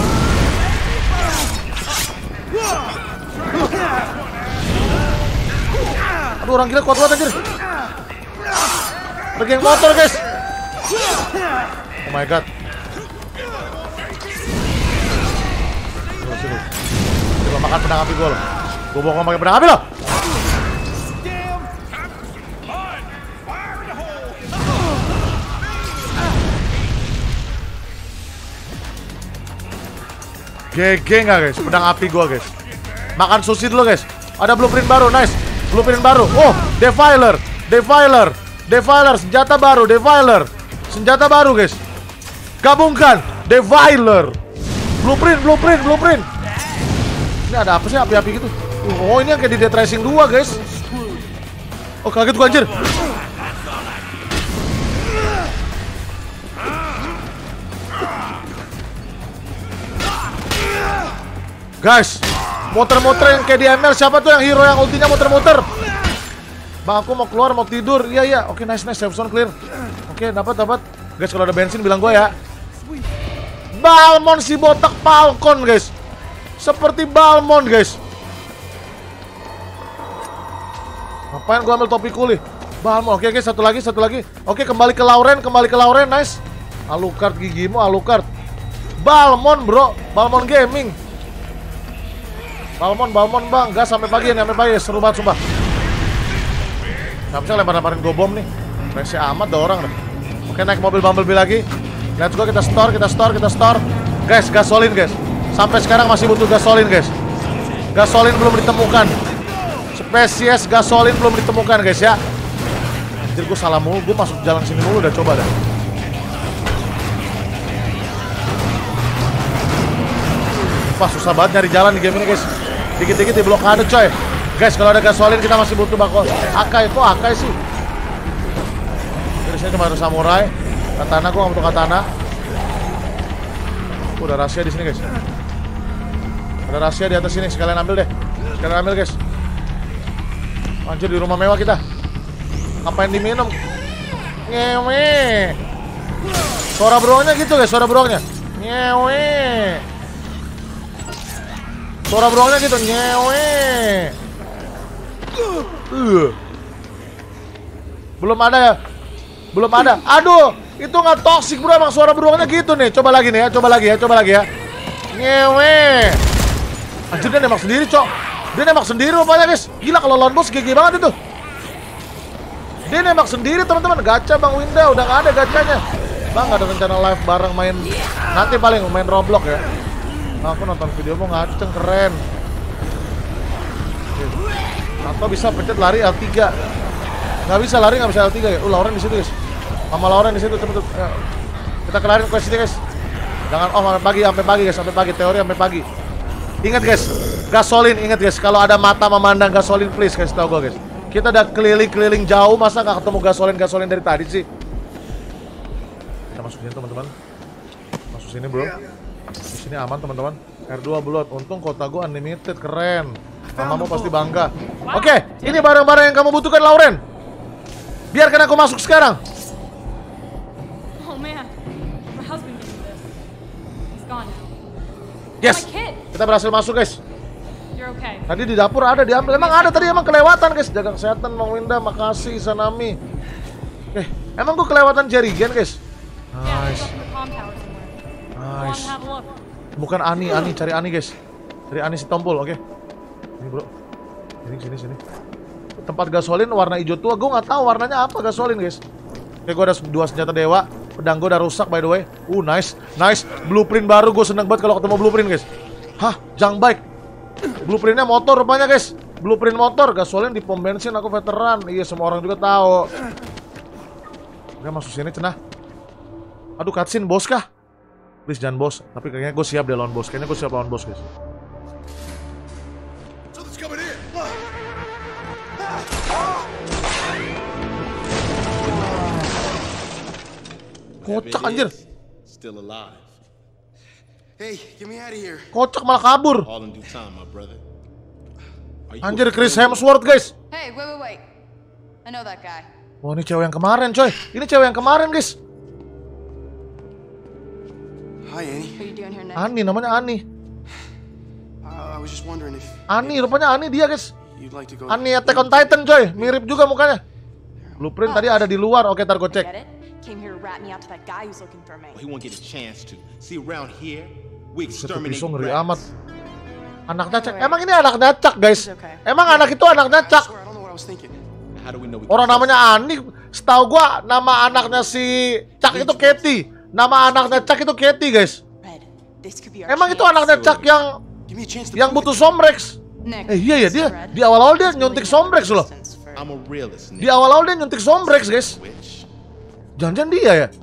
Aduh, orang gila kuat banget anjir. Ada geng motor guys. Oh my god. Coba makan pedang api gue loh. Gue bohong pakai pedang api loh. GG nggak guys, pedang api gua guys. Makan sushi dulu guys. Ada blueprint baru, nice. Blueprint baru. Oh, Defiler, senjata baru, senjata baru guys. Gabungkan, Defiler. Blueprint. Ini ada apa sih api-api gitu? Oh, ini yang kayak di Dead Rising 2 guys. Oh, kaget gua anjir. Guys, muter-muter yang kayak di ML. Siapa tuh yang hero yang ultinya muter-muter? Bang, aku mau keluar, mau tidur. Iya. Oke, nice. Safe zone clear. Oke, dapat. Guys, kalau ada bensin bilang gue ya. Balmond si botak Falcon, guys. Seperti Balmond, guys. Ngapain gue ambil topi kuli? Balmond. Oke, satu lagi. Oke, kembali ke Lauren, nice. Alucard gigimu, Alucard. Balmond, bro. Balmond Gaming. Balmond bang, gas sampai pagi, seru banget sumpah. Gak bisa lempar-lemparin gue bom nih. Rese amat dah orang dah. Oke, naik mobil Bumblebee lagi. Let's go, kita store. Guys, gasolin guys. Sampai sekarang masih butuh gasolin guys. Gasolin belum ditemukan. Spesies gasolin belum ditemukan guys ya. Anjir, gue salah mulu, gue masuk jalan sini dulu, udah coba dah. Wah, susah banget nyari jalan di game ini guys. Dikit-dikit di blokade coy. Guys, kalau ada gasolin kita masih butuh bako. Akai, kok Akai sih? Di sini cuma ada samurai. Katana, gue nggak butuh katana. Udah rahasia di sini guys. Ada rahasia di atas sini, sekalian ambil deh. Sekalian ambil guys. Anjir, di rumah mewah kita. Ngapain diminum? Ngewe. Suara beruangnya gitu guys, suara beruangnya. Ngewe. Suara beruangnya gitu, ngewe. Belum ada ya? Belum ada. Aduh, itu nggak toksik bro, emang suara beruangnya gitu nih. Coba lagi nih ya, coba lagi ya. Ngewe. Anjir, dia nembak sendiri, cok. Dia nembak sendiri rupanya guys. Gila, kalau lawan bos GG banget itu. Dia nembak sendiri teman-teman. Gacha Bang Winda, udah nggak ada gacanya. Bang, ada rencana live bareng main. Nanti paling main Roblox ya. Nah, aku nonton videomu ngaceng, keren. Atau bisa pencet lari L3. Nggak bisa lari, nggak bisa L3 ya. Lauren di situ guys. Mama Lauren di situ, cepet. Kita kelarin quest ini guys. Jangan sampai pagi guys, sampai pagi. Teori sampai pagi. Ingat guys, gasolin, ingat guys. Kalau ada mata memandang gasolin, please guys, tau gue guys. Kita udah keliling-keliling jauh, masa nggak ketemu gasolin dari tadi sih? Kita masuk sini teman-teman. Masuk sini bro. Di sini aman teman-teman. R2 blood. Untung kota gue unlimited, keren. Mamamu pasti bangga. Oke, ini barang-barang yang kamu butuhkan, Lauren. Biarkan aku masuk sekarang. Oh man, my husband gave me this. He's gone now. Yes, My kid. kita berhasil masuk guys. You're okay. Tadi di dapur ada diambil. Emang ada tadi, emang kelewatan guys. Jaga kesehatan Bang Winda, makasih Sanami. Emang gue kelewatan Jerigen guys. Yeah, Nice. it's up in the comm tower somewhere. Go on Nice. and have a look. Bukan Ani, cari Ani guys. Cari Ani si tompol, oke. Ini bro. Sini. Tempat gasolin warna hijau tua. Gue nggak tahu warnanya apa gasolin guys. Oke, gue ada 2 senjata dewa. Pedang gue udah rusak by the way. Nice. Blueprint baru, gue seneng banget kalau ketemu blueprint guys. Hah, junk bike. Blueprintnya motor rupanya guys. Blueprint motor, gasolin di pom bensin. Aku veteran. Iya, semua orang juga tahu. Oke, masuk sini cenah. Aduh, cutscene bos kah? Please jangan bos. Tapi kayaknya gue siap deh lawan bos. Kayaknya gue siap lawan bos guys. Kocak anjir. Still alive. Hey, get me out of here. Kocak malah kabur. All in due time, my brother. Are you Anjir, Chris Hemsworth guys. Hey, wait. I know that guy. Wah, ini cewek yang kemarin coy. Ini cewek yang kemarin guys. Hi, Annie. What are you doing here now? Ani, namanya Ani. I was just wondering if Ani, rupanya Ani dia guys. you'd like to go. Ani Attack on Titan coy. Mirip juga mukanya. Blueprint tadi ada di luar. Oke, ntar gue cek. Get it? Came here to rat me out to that guy who's looking for me. Well, he won't get a chance to. See, around here, we Satu exterminate pisau ngeri rats. amat. Anaknya Cak. Emang ini anaknya Cak guys. Emang anak itu anaknya I Cak. swear, I don't know what I was thinking. How do we know we Orang can trust namanya Ani. Setahu gua nama anaknya si Cak itu Katie. Nama anaknya Cak itu Katie guys. Red, this could be our Emang itu chance. anaknya Cak yang Give me a chance to butuh Somrex. Nick, Iya ya, this is dia Red. di awal-awal dia He's nyuntik really Somrex loh. resistance for- I'm a realist, Di Nick. awal-awal dia nyuntik Somrex guys. Which? Jangan-jangan dia ya.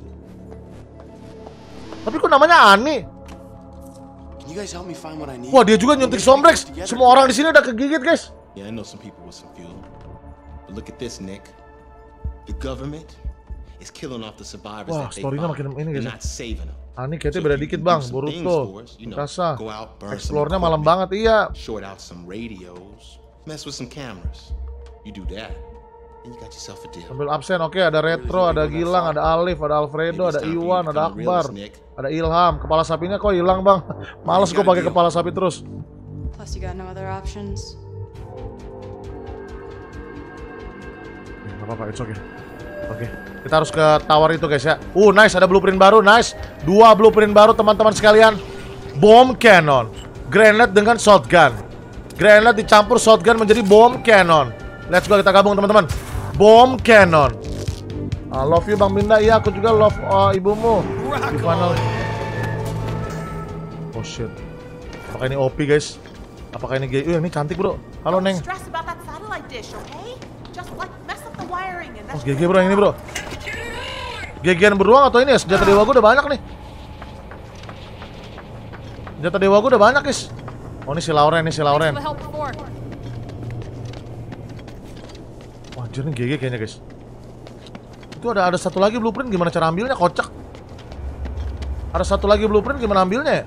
Tapi kok namanya Ani? Can you guys help me find what I need? Wah, dia juga nyuntik Somrex. Semua orang di sini udah kegigit guys. Yeah, I know some people with some fuel. But look at this, Nick. The government is killing off the survivors Wah, that they story-nya find. makin ini, They're guys. not saving them. Ani kayaknya So beda if you dikit can bang, do some things Boruto, for us, you know, Mikasa. go out, burn some Explore-nya malam equipment, banget, iya. Short out some radios, mess with some cameras. You do that, then you got yourself a deal. Ambil absen, oke. Ada Retro, ada Gilang, ada Alif, ada Alfredo, ada Iwan, ada Akbar, ada Ilham. Kepala sapinya kok hilang bang? Males gue pakai kepala sapi terus. Plus you got no other options. Gak apa-apa, it's okay. Oke, kita harus ke tower itu guys ya. Nice, ada blueprint baru, nice. 2 blueprint baru teman-teman sekalian. Bomb cannon, grenade dengan shotgun. Grenade dicampur shotgun menjadi bomb cannon. Let's go, kita gabung teman-teman. Bomb cannon. I love you Bang Binda, iya aku juga love ibumu. Di final. Oh shit. Apakah ini OP guys? Apakah ini gay? Ini cantik bro. Halo Neng. Oh GG bro, yang ini bro. GG-an beruang atau ini ya? Senjata dewa gue udah banyak nih. Senjata dewa gue udah banyak guys. Oh ini si Lauren, ini si Lauren. Wah anjir nih GG kayaknya guys. Itu ada satu lagi blueprint, gimana cara ambilnya? Kocak. Ada satu lagi blueprint, gimana ambilnya ya?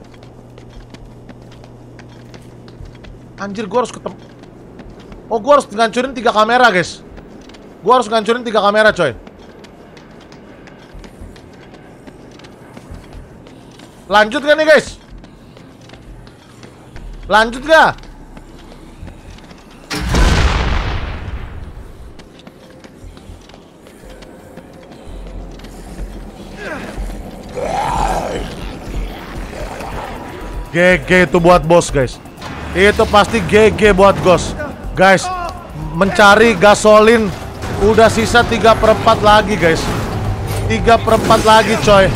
Anjir gue harus ketemu. Oh gue harus ngancurin 3 kamera guys. Gue harus ngancurin 3 kamera coy. Lanjut gak nih guys? Lanjut gak? GG itu buat bos guys. Itu pasti GG buat bos. Guys, mencari gasolin. Udah sisa 3/4 lagi guys. 3/4 lagi coy.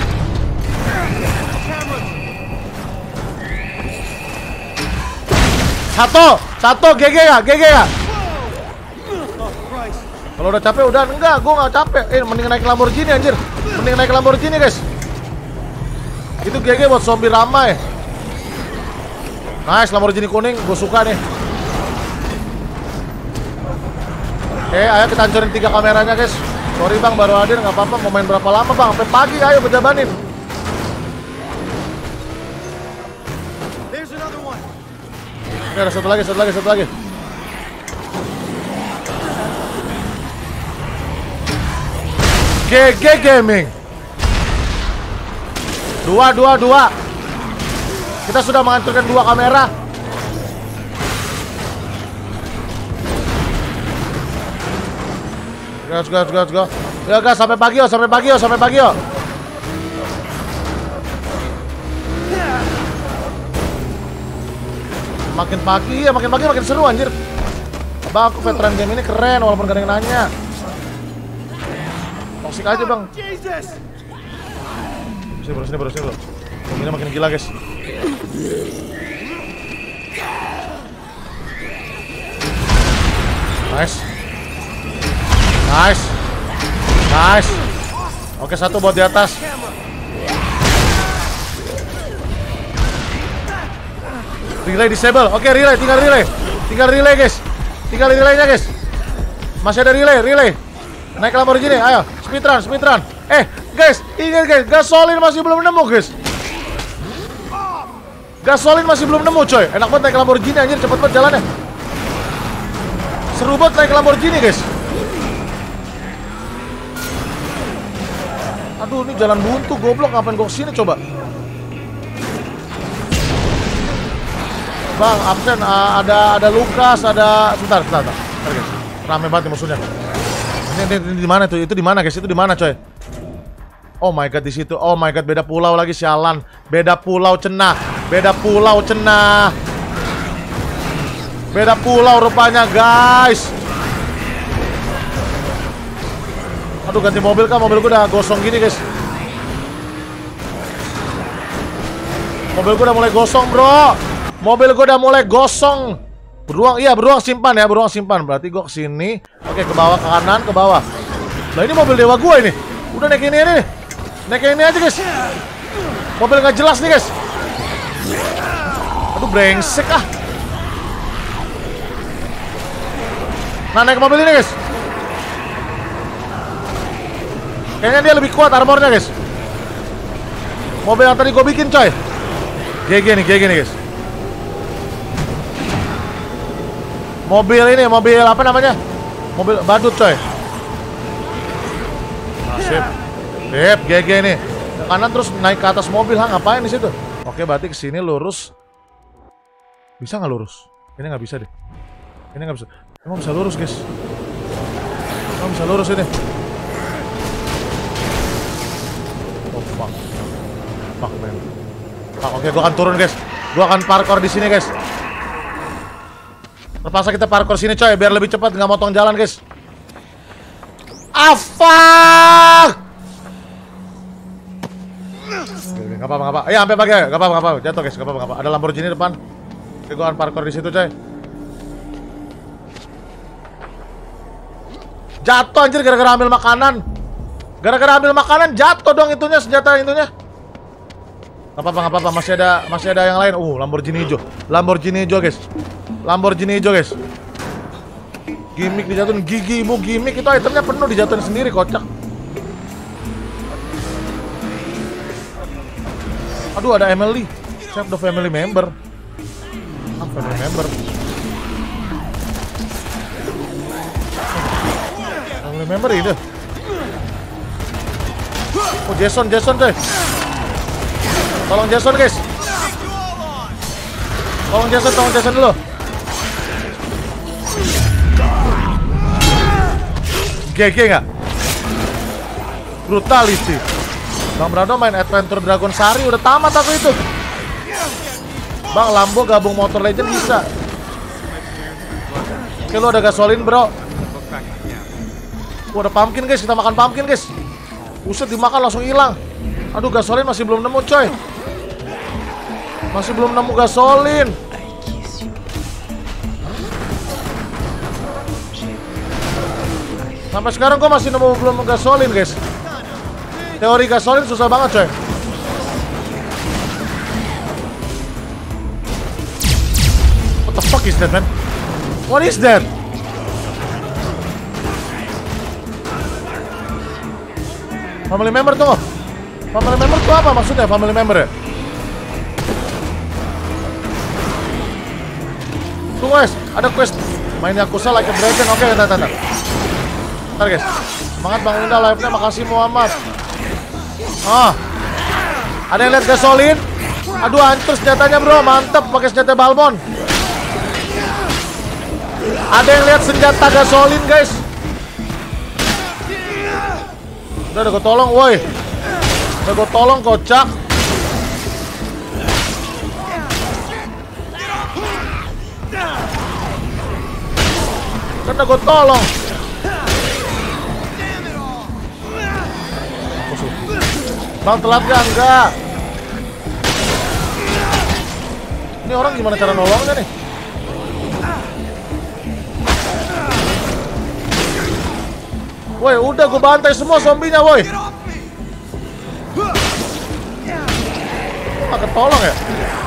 Satu, GG ya, GG ya. Kalau udah capek udah, enggak, gue nggak capek. Mending naik Lamborghini anjir. Mending naik Lamborghini guys. Itu GG buat zombie ramai. Nice, Lamborghini kuning, gue suka nih. Oke, ayo kita hancurin 3 kameranya guys. Sorry bang, baru hadir, nggak apa-apa. Mau main berapa lama bang? Sampai pagi, ayo berjabanin. Oke, ada satu lagi. GG Gaming. 2. Kita sudah menghancurkan 2 kamera. Let's go. Ya guys, sampai pagi yo. Makin pagi makin seru anjir. Bang, aku veteran game ini keren walaupun gak ada yang nanya. Toxic aja bang. Sini bro. Ini makin gila guys. Nice. Oke, 1 buat di atas. Relay disable. Oke, relay, tinggal relay guys. Tinggal relaynya guys. Masih ada relay. Naik ke Lamborghini, ayo. Speedrun. Guys, ingat guys, gasolin masih belum nemu guys. Coy. Enak banget naik ke Lamborghini anjir, cepet banget jalannya. Seru banget naik ke Lamborghini guys. Aduh, ini jalan buntu goblok, ngapain gue kesini coba? Bang, absen, ada Lukas, ada... Sebentar guys. Rame banget nih musuhnya. Ini di mana tuh? Itu di mana guys? Itu di mana coy? Oh my god, di situ. Oh my god, beda pulau lagi sialan. Beda pulau cenah. Beda pulau rupanya guys. Aduh, ganti mobil kah? Mobil gue udah gosong gini guys. Mobil gue udah mulai gosong Beruang simpan ya, Berarti gue kesini. Oke, ke bawah, ke kanan, ke bawah. Lah ini mobil dewa gue ini. Udah naik ini nih. Naik ini aja guys. Mobil nggak jelas nih guys. Aduh, brengsek ah. Nah, naik mobil ini guys. Kayaknya dia lebih kuat armornya guys. Mobil yang tadi gue bikin coy. GG nih guys. Mobil apa namanya? Mobil badut coy. Sip. Sip, GG nih. Ke kanan terus naik ke atas mobil, ngapain di situ? Oke, berarti kesini lurus. Bisa nggak lurus? Ini nggak bisa deh. Ini nggak bisa. Emang bisa lurus, guys? Emang bisa lurus ini? Oh fuck. Fuck man. Fuck, oke, gua akan turun, guys. Gua akan parkour di sini, guys. Terpaksa kita parkour sini, coy, biar lebih cepat, nggak motong jalan, guys. Ah, fuck! Gak apa-apa. Ayo, sampai pagi ya. Gak apa-apa. Jatuh, guys. Gak apa-apa. Ada Lamborghini depan. Oke, gua akan parkour di situ, coy. Jatuh anjir gara-gara ambil makanan. Gara-gara ambil makanan jatuh dong itunya, senjata itunya. Gak apa-apa. Masih ada yang lain. Lamborghini hijau. Lamborghini hijau, guys. Gimik dijatuhin, gigimu gimik, itu itemnya penuh, dijatuhin sendiri, kocak. Aduh, ada Emily. Save the family member. Family member. Family member ini. Oh, Jason coy. Tolong Jason, guys. Tolong Jason dulu. GG nggak? Brutality. Bang Brado main Adventure Dragon Sari udah tamat aku itu. Bang Lambo gabung Motor Legend bisa. Oke, lu ada gasolin, bro. Ada pumpkin, guys. Kita makan pumpkin, guys. Buset, dimakan langsung hilang. Aduh, gasolin masih belum nemu, coy. Masih belum nemu gasolin. Sampai sekarang gua masih belum gasolin, guys. Teori gasolin susah banget, coy. What the fuck is that, man? What is that? Family member tuh. Family member tuh apa maksudnya? Family member ya? Tunggu, guys, ada quest main Yakuza Like a Dragon. Oke, bentar. Bentar, guys. Semangat Bang Linda live-nya, makasih Muhammad. Ada yang lihat gasolin? Aduh, hancur senjatanya, bro. Mantep pakai senjata Balmon. Ada yang lihat senjata gasolin, guys? Udah gue tolong, woi. Udah gue tolong, kocak. Udah gue tolong. Bang, telat gak? Enggak. Ini orang gimana cara nolongnya nih? Woi, udah gue bantai semua zombinya, woi. Gak ketolong ya?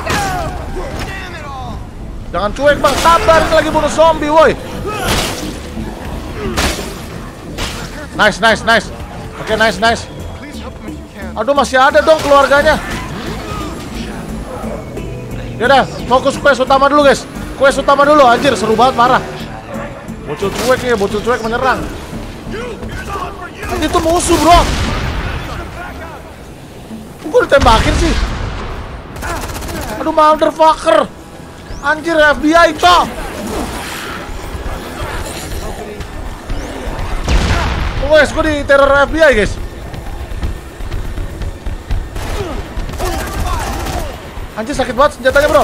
Jangan cuek, Bang. Sabar, ini lagi bunuh zombie, woi. Nice. Oke, nice. Aduh, masih ada dong keluarganya. Yaudah, fokus quest utama dulu, guys. Quest utama dulu, anjir, seru banget, parah. Bocil cuek menyerang. Itu musuh, bro. Gue ditembakin sih. Aduh, motherfucker. Anjir, FBI, cok. Guys, gue di teror FBI, guys. Anjir, sakit banget senjatanya, bro.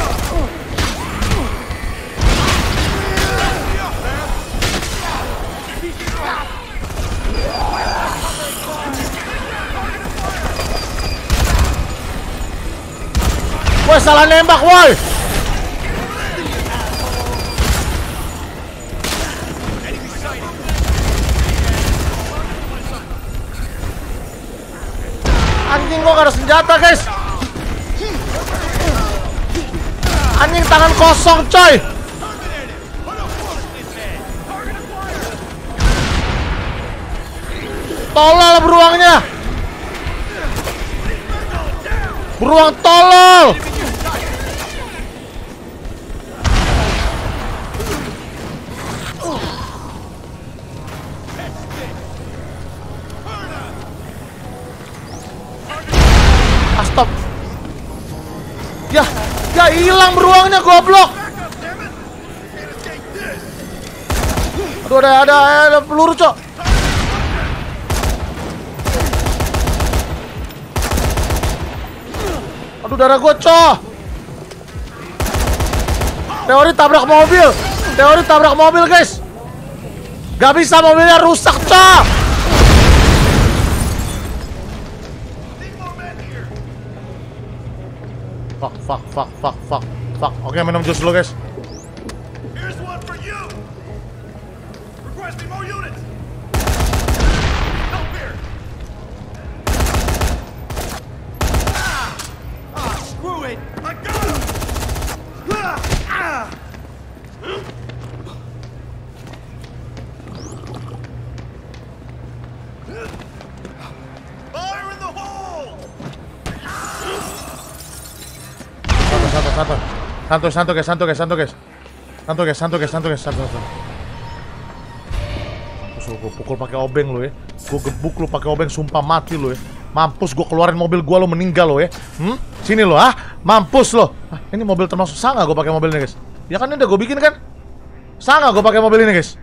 Woi, salah nembak, woi. Anjing, gua gak ada senjata, guys. Anjing, tangan kosong, coy. Tolol beruangnya. Beruang tolol. Ya hilang beruangnya goblok. Aduh ada peluru, Cok. Aduh darah gua, Cok. Teori tabrak mobil, guys. Gak bisa, mobilnya rusak, Cok. Fuck. Oke, minum jus dulu, guys. Here's one for you. Requesting more units. Help here. Screw it. I got him. Fire in the hole. Santai guys. Gue pukul pakai obeng lo ya. Gue gebuk lu pakai obeng, sumpah mati lo ya. Mampus, gue keluarin mobil gue, lo meninggal lo ya. Sini lo, mampus lo. Ini mobil termasuk sangga gue pakai mobil ini, guys. Ya kan ini udah gue bikin kan. Sangga gue pakai mobil ini, guys.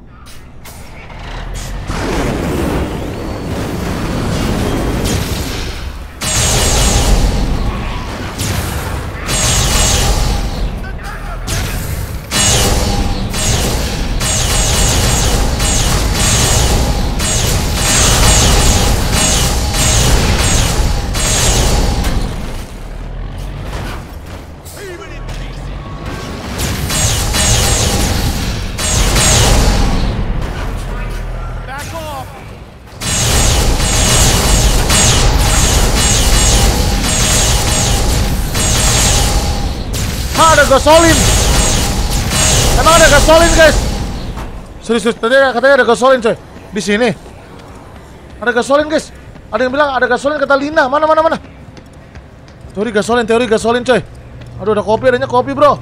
Ada gasolin. Emang ada gasolin, guys? Serius, tadi katanya ada gasolin, coy. Di sini. Ada gasolin, guys. Ada yang bilang ada gasolin, kata Lina. Mana? Teori gasolin, coy. Aduh, ada kopi, adanya kopi, bro.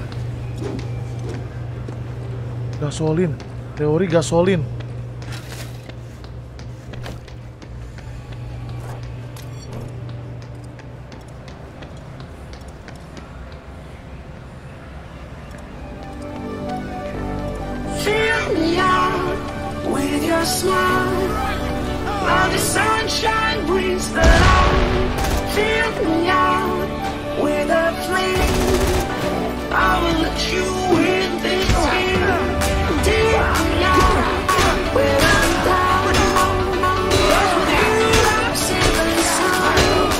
Gasolin. Teori gasolin. Smile, while the sunshine brings the light. Fill me out with a flame. I will let you in this game. Take me out where I'm down. With you, I'm singing a song.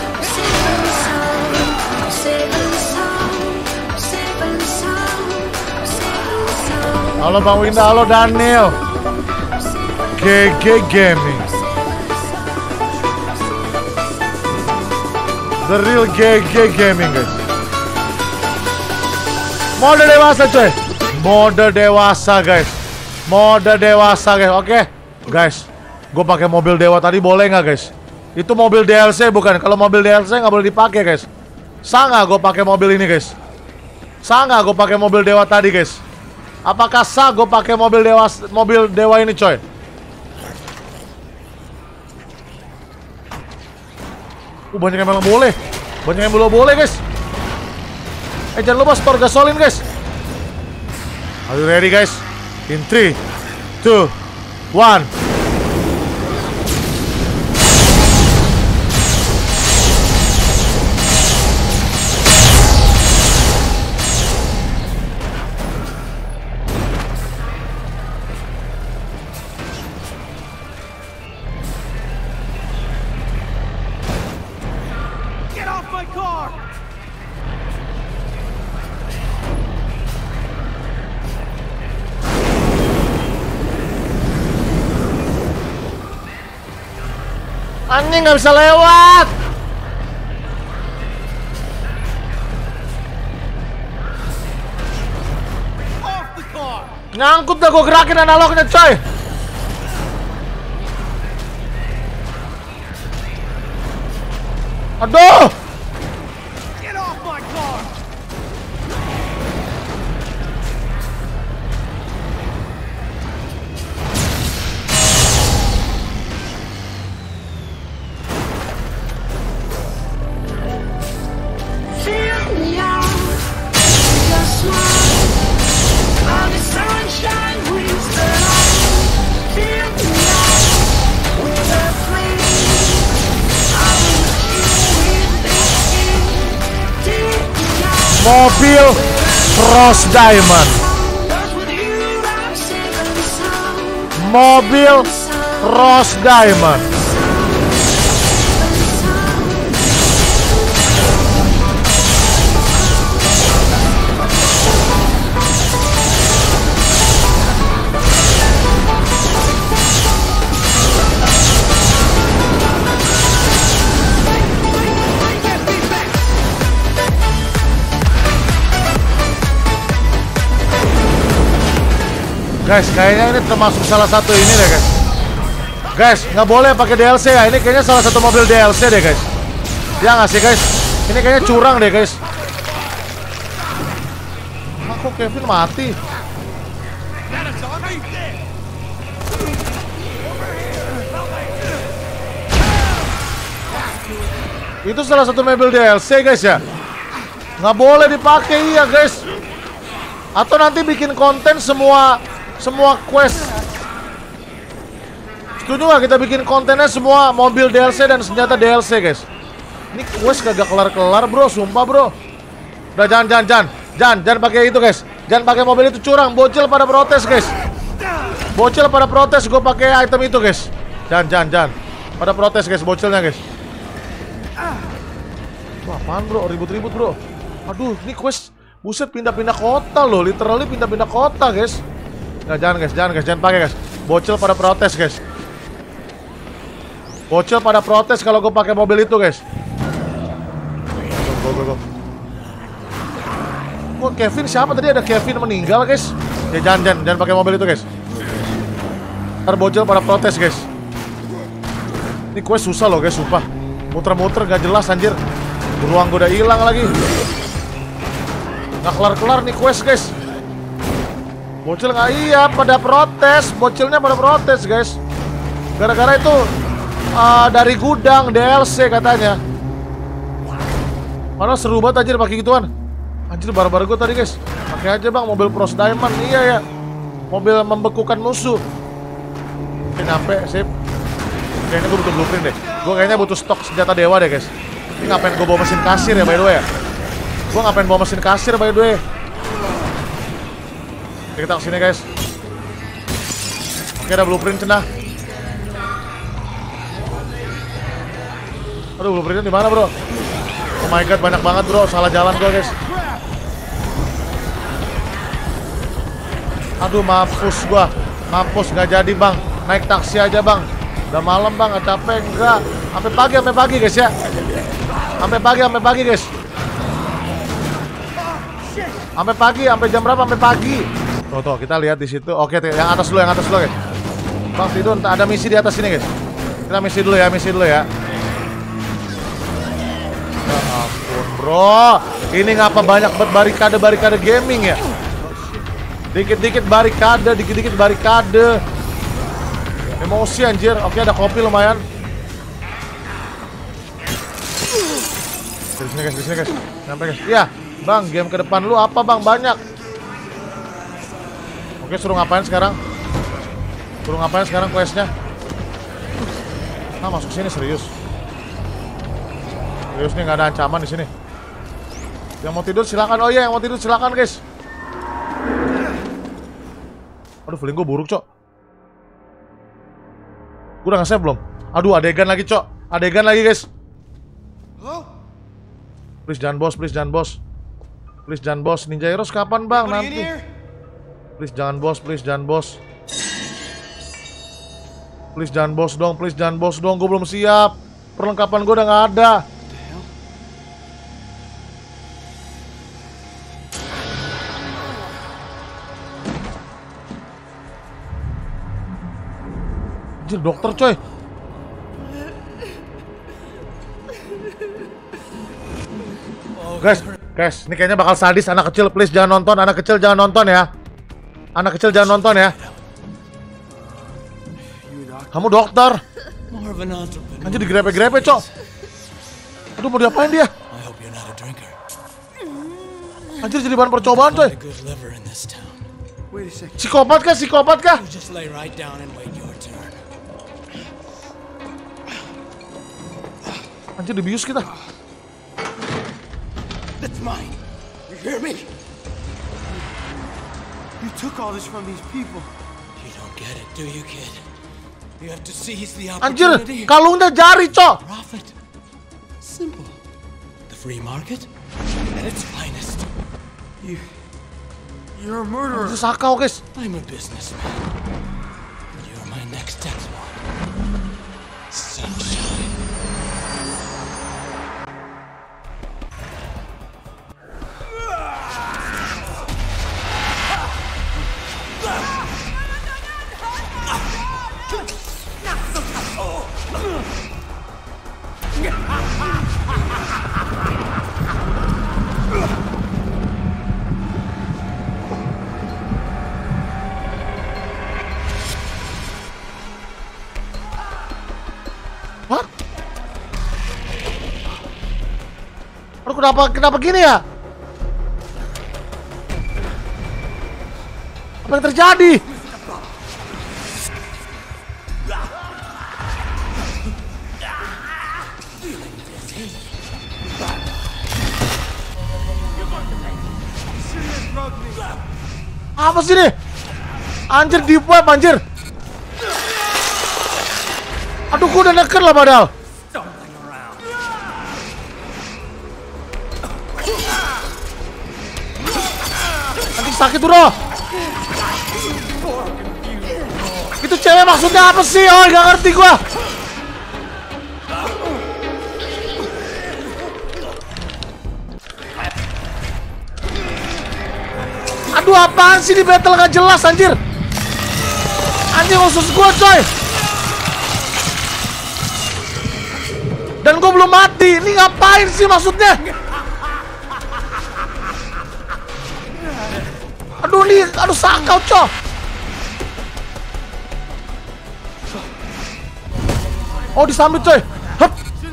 Halo Bang Winda, halo Daniel. GG Gaming, the real GG Gaming, guys. Mode dewasa, coy. Mode dewasa, guys. Oke, guys. Gue pakai mobil dewa tadi boleh nggak, guys? Itu mobil DLC bukan? Kalau mobil DLC nggak boleh dipakai, guys. Sangga gue pakai mobil ini, guys. Sangga gue pakai mobil dewa tadi, guys. Apakah sah gue pakai mobil dewa ini, coy? Banyak yang bilang boleh. Banyak yang belum boleh, guys. Jangan lupa store gasolin, guys. Are you ready, guys? In 3, 2, 1. Anjing nggak bisa lewat. Nyangkut dah, gue gerakin analognya, coy. Aduh. mobil Cross Diamond. Mobil Cross Diamond. Guys, kayaknya ini termasuk salah satu ini deh guys. Guys, nggak boleh pakai DLC ya. Ini kayaknya salah satu mobil DLC deh guys. Ya nggak sih guys? Ini kayaknya curang deh guys. Kok Kevin mati? Itu salah satu mobil DLC guys ya. Nggak boleh dipakai ya guys. Atau nanti bikin konten semua quest. Setuju nggak kita bikin kontennya semua mobil DLC dan senjata DLC guys? Ini quest kagak kelar-kelar bro, sumpah bro. Udah jangan pakai itu guys. Jangan pakai mobil itu, curang. Bocil pada protes guys. Bocil pada protes gue pakai item itu guys. Jangan. Pada protes guys bocilnya guys. Wah, apaan bro? Ribut-ribut bro. Aduh, ini quest buset pindah-pindah kota loh, literally pindah-pindah kota guys. Nah, jangan pakai guys. Bocil pada protes guys. Bocil pada protes kalau gue pakai mobil itu guys. Go. Kok Kevin siapa tadi, ada Kevin meninggal guys? Ya jangan pakai mobil itu guys. Ntar bocil pada protes guys. Ini quest susah loh guys, sumpah. Muter-muter gak jelas anjir. Beruang gue udah hilang lagi. Gak kelar-kelar nih quest guys. Bocil nggak, iya pada protes. Bocilnya pada protes guys. Gara-gara itu dari gudang DLC katanya. Malah seru banget anjir pakai gituan. Anjir barbar gue tadi guys. Pakai aja bang mobil Cross Diamond. Iya ya. Mobil membekukan musuh. Oke nyampe, sip. Kayaknya gue butuh blueprint deh. Gue kayaknya butuh stok senjata dewa deh guys. Ini ngapain gue bawa mesin kasir ya by the way ya? Gue ngapain bawa mesin kasir by the way? Oke, kita kesini guys. Oke, ada blueprint cenah. Aduh, blueprintnya di mana bro? Oh my god, banyak banget bro. Salah jalan gue guys. Aduh, mampus gua. Mampus, nggak jadi bang. Naik taksi aja bang. Udah malam bang, nggak capek enggak. Sampai pagi guys ya. Sampai pagi guys. Sampai jam berapa? Sampai pagi. Tuh, kita lihat di situ. Oke, yang atas dulu guys. Bang tidur, ada misi di atas sini guys. Kita misi dulu ya. Ya ampun bro, ini ngapa banyak barikade gaming ya? Dikit-dikit barikade. Emosi anjir. Oke, ada kopi lumayan. Di sini guys. Sampai guys. Iya, bang, game ke depan lu apa bang? Banyak. Oke, suruh ngapain sekarang questnya? Nah, masuk sini serius nih, nggak ada ancaman di sini. Yang mau tidur silakan. Oh iya, yang mau tidur silakan guys. Aduh, feeling gue buruk cok. Gue udah nge-save belum? Aduh, adegan lagi cok. Adegan lagi guys. Please jangan bos. Ninja Heroes kapan bang? Nanti. Please jangan bos. Please jangan bos dong. Gue belum siap. Perlengkapan gue udah nggak ada. Anjir, dokter coy. Guys, ini kayaknya bakal sadis. Anak kecil please jangan nonton. Anak kecil jangan nonton ya. Kamu dokter. Anjir, digrepe-grepe cok. Aduh, mau diapain dia? Anjir, jadi bahan percobaan coy. Psikopat kah? Anjir, dibius kita. hear me? You took all this from these people. You don't get it, do you, kid? You have to seize the Anjir, opportunity. kalungnya jari, cok. Profit. Simple. The free market at its finest. You're a murderer. Itu sakau, guys. I'm a businessman. You're my next export. Sunshine. Hah? Aduh, kenapa gini ya? Apa yang terjadi? Apa sih ini? Anjir, deep web anjir. Aduh, gua udah neken lah padahal. Nanti sakit tuh, Roh. Itu cewek maksudnya apa sih? Oh, gak ngerti gua. Aduh, apaan sih di battle gak jelas anjir. Anjing, usus gua, coy. Dan gue belum mati. Ini ngapain sih maksudnya? Aduh nih, aduh sakau, coy. Oh, disambit, coy. Hup.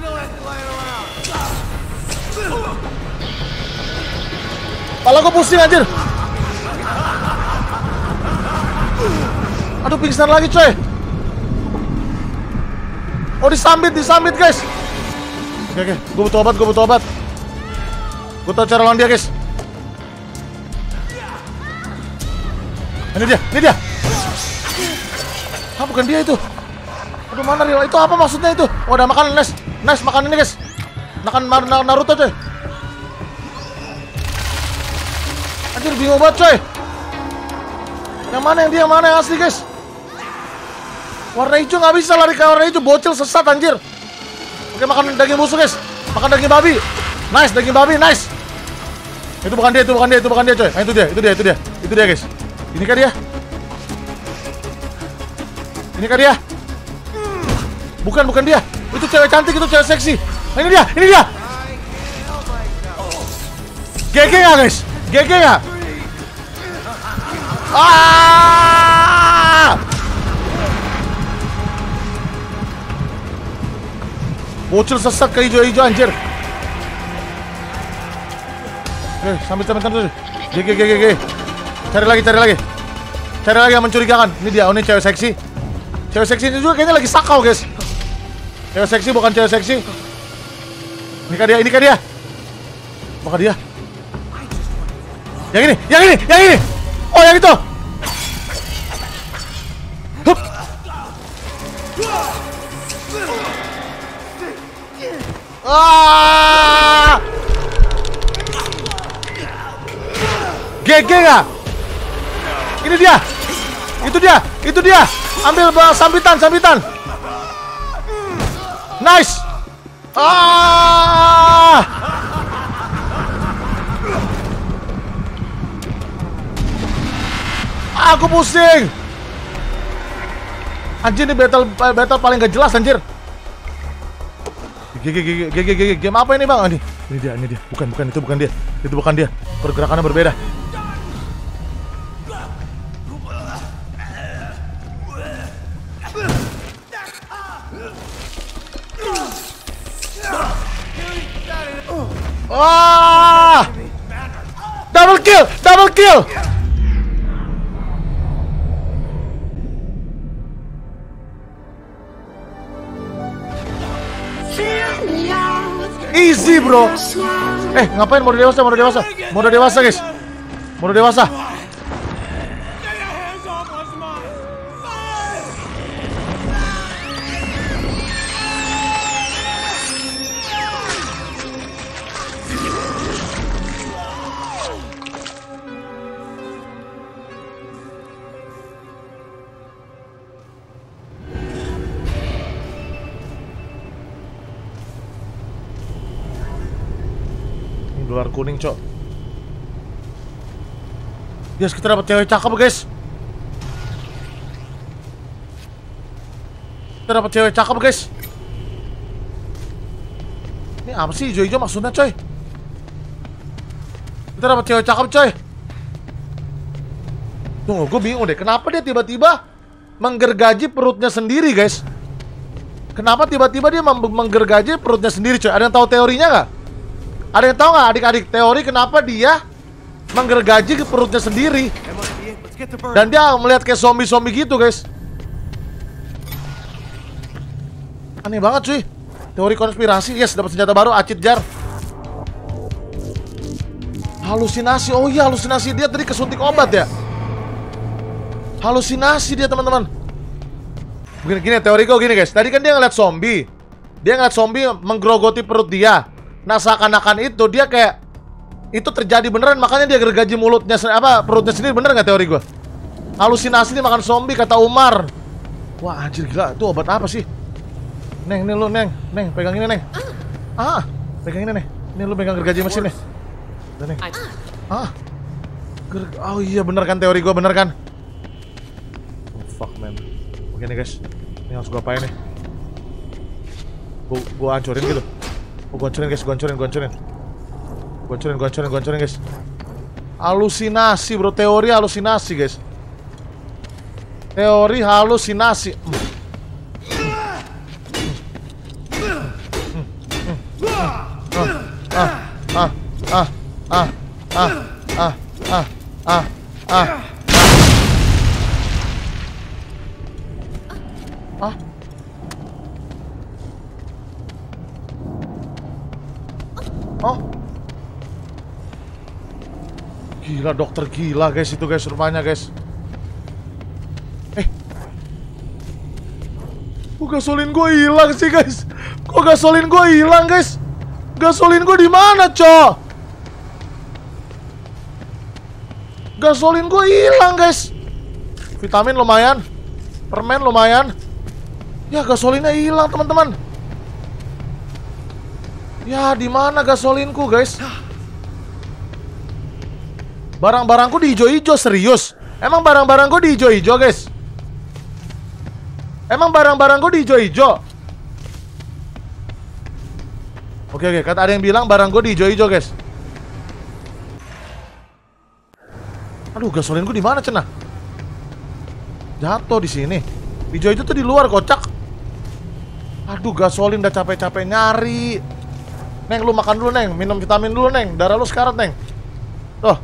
Kepala gue pusing anjir. Aduh, pingsan lagi, coy. Oh, disambit guys. Oke, gue butuh obat. Gue tau cara lawan dia, guys. Ini dia. Ah, bukan dia itu. Aduh, mana real? Itu apa maksudnya itu? Oh, udah makan, nice, makan ini, guys. Makan Naruto, coy. Anjir, bingung banget, coy. Yang mana yang asli, guys? Warna hijau nggak bisa lari ke warna hijau, bocil sesat anjir. Oke, makan daging musuh, guys. Makan daging babi. Nice, daging babi, nice. Itu bukan dia, coy. Nah, itu dia, guys. Ini kan dia. Bukan dia. Itu cewek cantik, itu cewek seksi. Nah, ini dia. GG nggak, guys? GG nggak? Bocil sesat ke hijau-hijau anjir. Sambil. GG. Cari lagi. Cari lagi yang mencurigakan. Ini dia, ini cewek seksi. Cewek seksi ini juga kayaknya lagi sakau, guys. Cewek seksi bukan cewek seksi. Ini kan dia. Bukan dia. Yang ini. Oh, yang itu. Hup. GG nggak? Ini dia. Itu dia. Ambil sambitan. Nice. Aku pusing. Anjir, ini battle paling gak jelas anjir. GG. Game apa ini, Bang? Ini dia. Itu bukan dia. Pergerakannya berbeda. Double kill. Easy, bro. Ngapain mode dewasa? Mode dewasa guys. Mode dewasa. Luar kuning, cok. Yes, kita dapat cewek cakep, guys. Ini apa sih hijau-hijau maksudnya, coy? Kita dapat cewek cakep, coy. Tunggu, gue bingung deh. Kenapa dia tiba-tiba menggergaji perutnya sendiri, guys? Kenapa tiba-tiba dia menggergaji perutnya sendiri, coy? Ada yang tahu teorinya nggak? Ada yang tahu nggak adik-adik teori kenapa dia menggergaji ke perutnya sendiri? Dan dia melihat kayak zombie-zombie gitu, guys. Aneh banget, cuy. Teori konspirasi. Yes, dapat senjata baru, acid jar. Halusinasi. Oh iya, halusinasi dia tadi kesuntik obat ya. Halusinasi dia, teman-teman. Gini teori gue gini, guys. Tadi kan dia ngeliat zombie. Dia ngeliat zombie menggerogoti perut dia. Nah, seakan-akan itu dia kayak itu terjadi beneran, makanya dia gergaji mulutnya perutnya sendiri. Bener nggak teori gue? Halusinasi nih makan zombie kata Umar. Wah, anjir gila, itu obat apa sih? Neng, ini lu, Neng, pegang ini, Neng. Pegang ini, Neng. Ini lu pegang gergaji mesin nih. Udah, Neng. Oh iya, bener kan teori gue, bener kan? Oh, fuck, man. Oke nih, guys. Ini harus gue apain nih? Gue hancurin gitu. Gue hancurin, guys, gue hancurin, guys. Halusinasi, bro, teori halusinasi, guys. Teori halusinasi. Oh, gila, dokter gila, guys, itu, guys, rupanya, guys. Kok gasolin gue hilang sih, guys? Kok gasolin gue hilang, guys? Gasolin gue di mana, cok? Gasolin gue hilang, guys. Vitamin lumayan, permen lumayan. Ya, gasolinnya hilang, teman-teman. Ya, di mana gasolinku, guys? Barang-barangku di hijau-hijau, serius. Emang barang-barangku di hijau-hijau, guys? Emang barang-barangku di hijau-hijau? Oke, kata ada yang bilang barang gue di hijau-hijau, guys. Aduh, gasolinku di mana, cenah? Jatuh di sini. Hijau-hijau tuh di luar, kocak. Aduh, gasolin udah capek-capek nyari. Neng, lu makan dulu, Neng. Minum vitamin dulu, Neng. Darah lu sekarat, Neng. Tuh.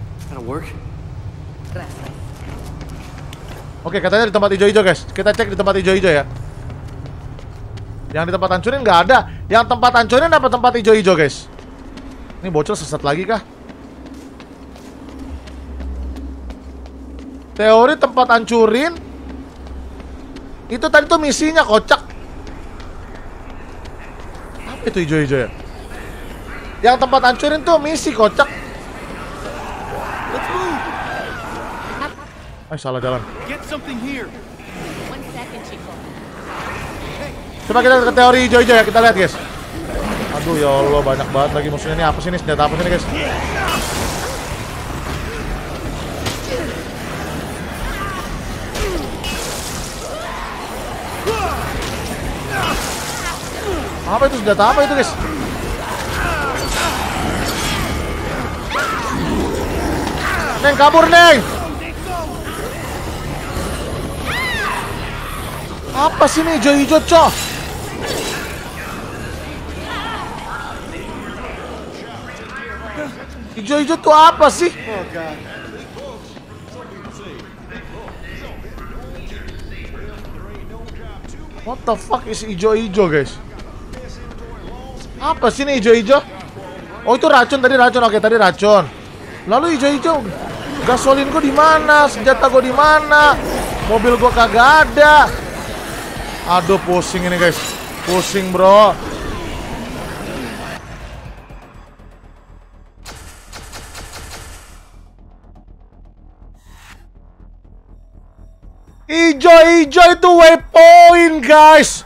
Oke, katanya di tempat hijau-hijau, guys. Kita cek di tempat hijau-hijau ya. Yang di tempat hancurin nggak ada. Yang tempat hancurin apa tempat hijau-hijau, guys? Ini bocil sesat lagi kah? Teori tempat hancurin itu tadi tuh misinya, kocak. Apa itu hijau-hijau ya? Yang tempat hancurin tuh misi, kocak. Salah jalan. Coba kita ke teori hijau-hijau ya, kita lihat, guys. Aduh, ya Allah, banyak banget lagi musuhnya. Ini apa sih, ini senjata apa sih ini, guys? Apa itu, senjata apa itu, guys? Neng, kabur, Neng! Apa sih ini hijau-hijau, cok? Hijau-hijau tuh apa sih? What the fuck is hijau-hijau, guys? Apa sih ini hijau-hijau? Oh itu racun tadi, racun. Oke tadi racun. Lalu hijau-hijau, gasolin gue di mana? Senjata gue di mana? Mobil gue kagak ada. Aduh pusing ini guys, pusing bro. Ijo-ijo itu waypoint guys.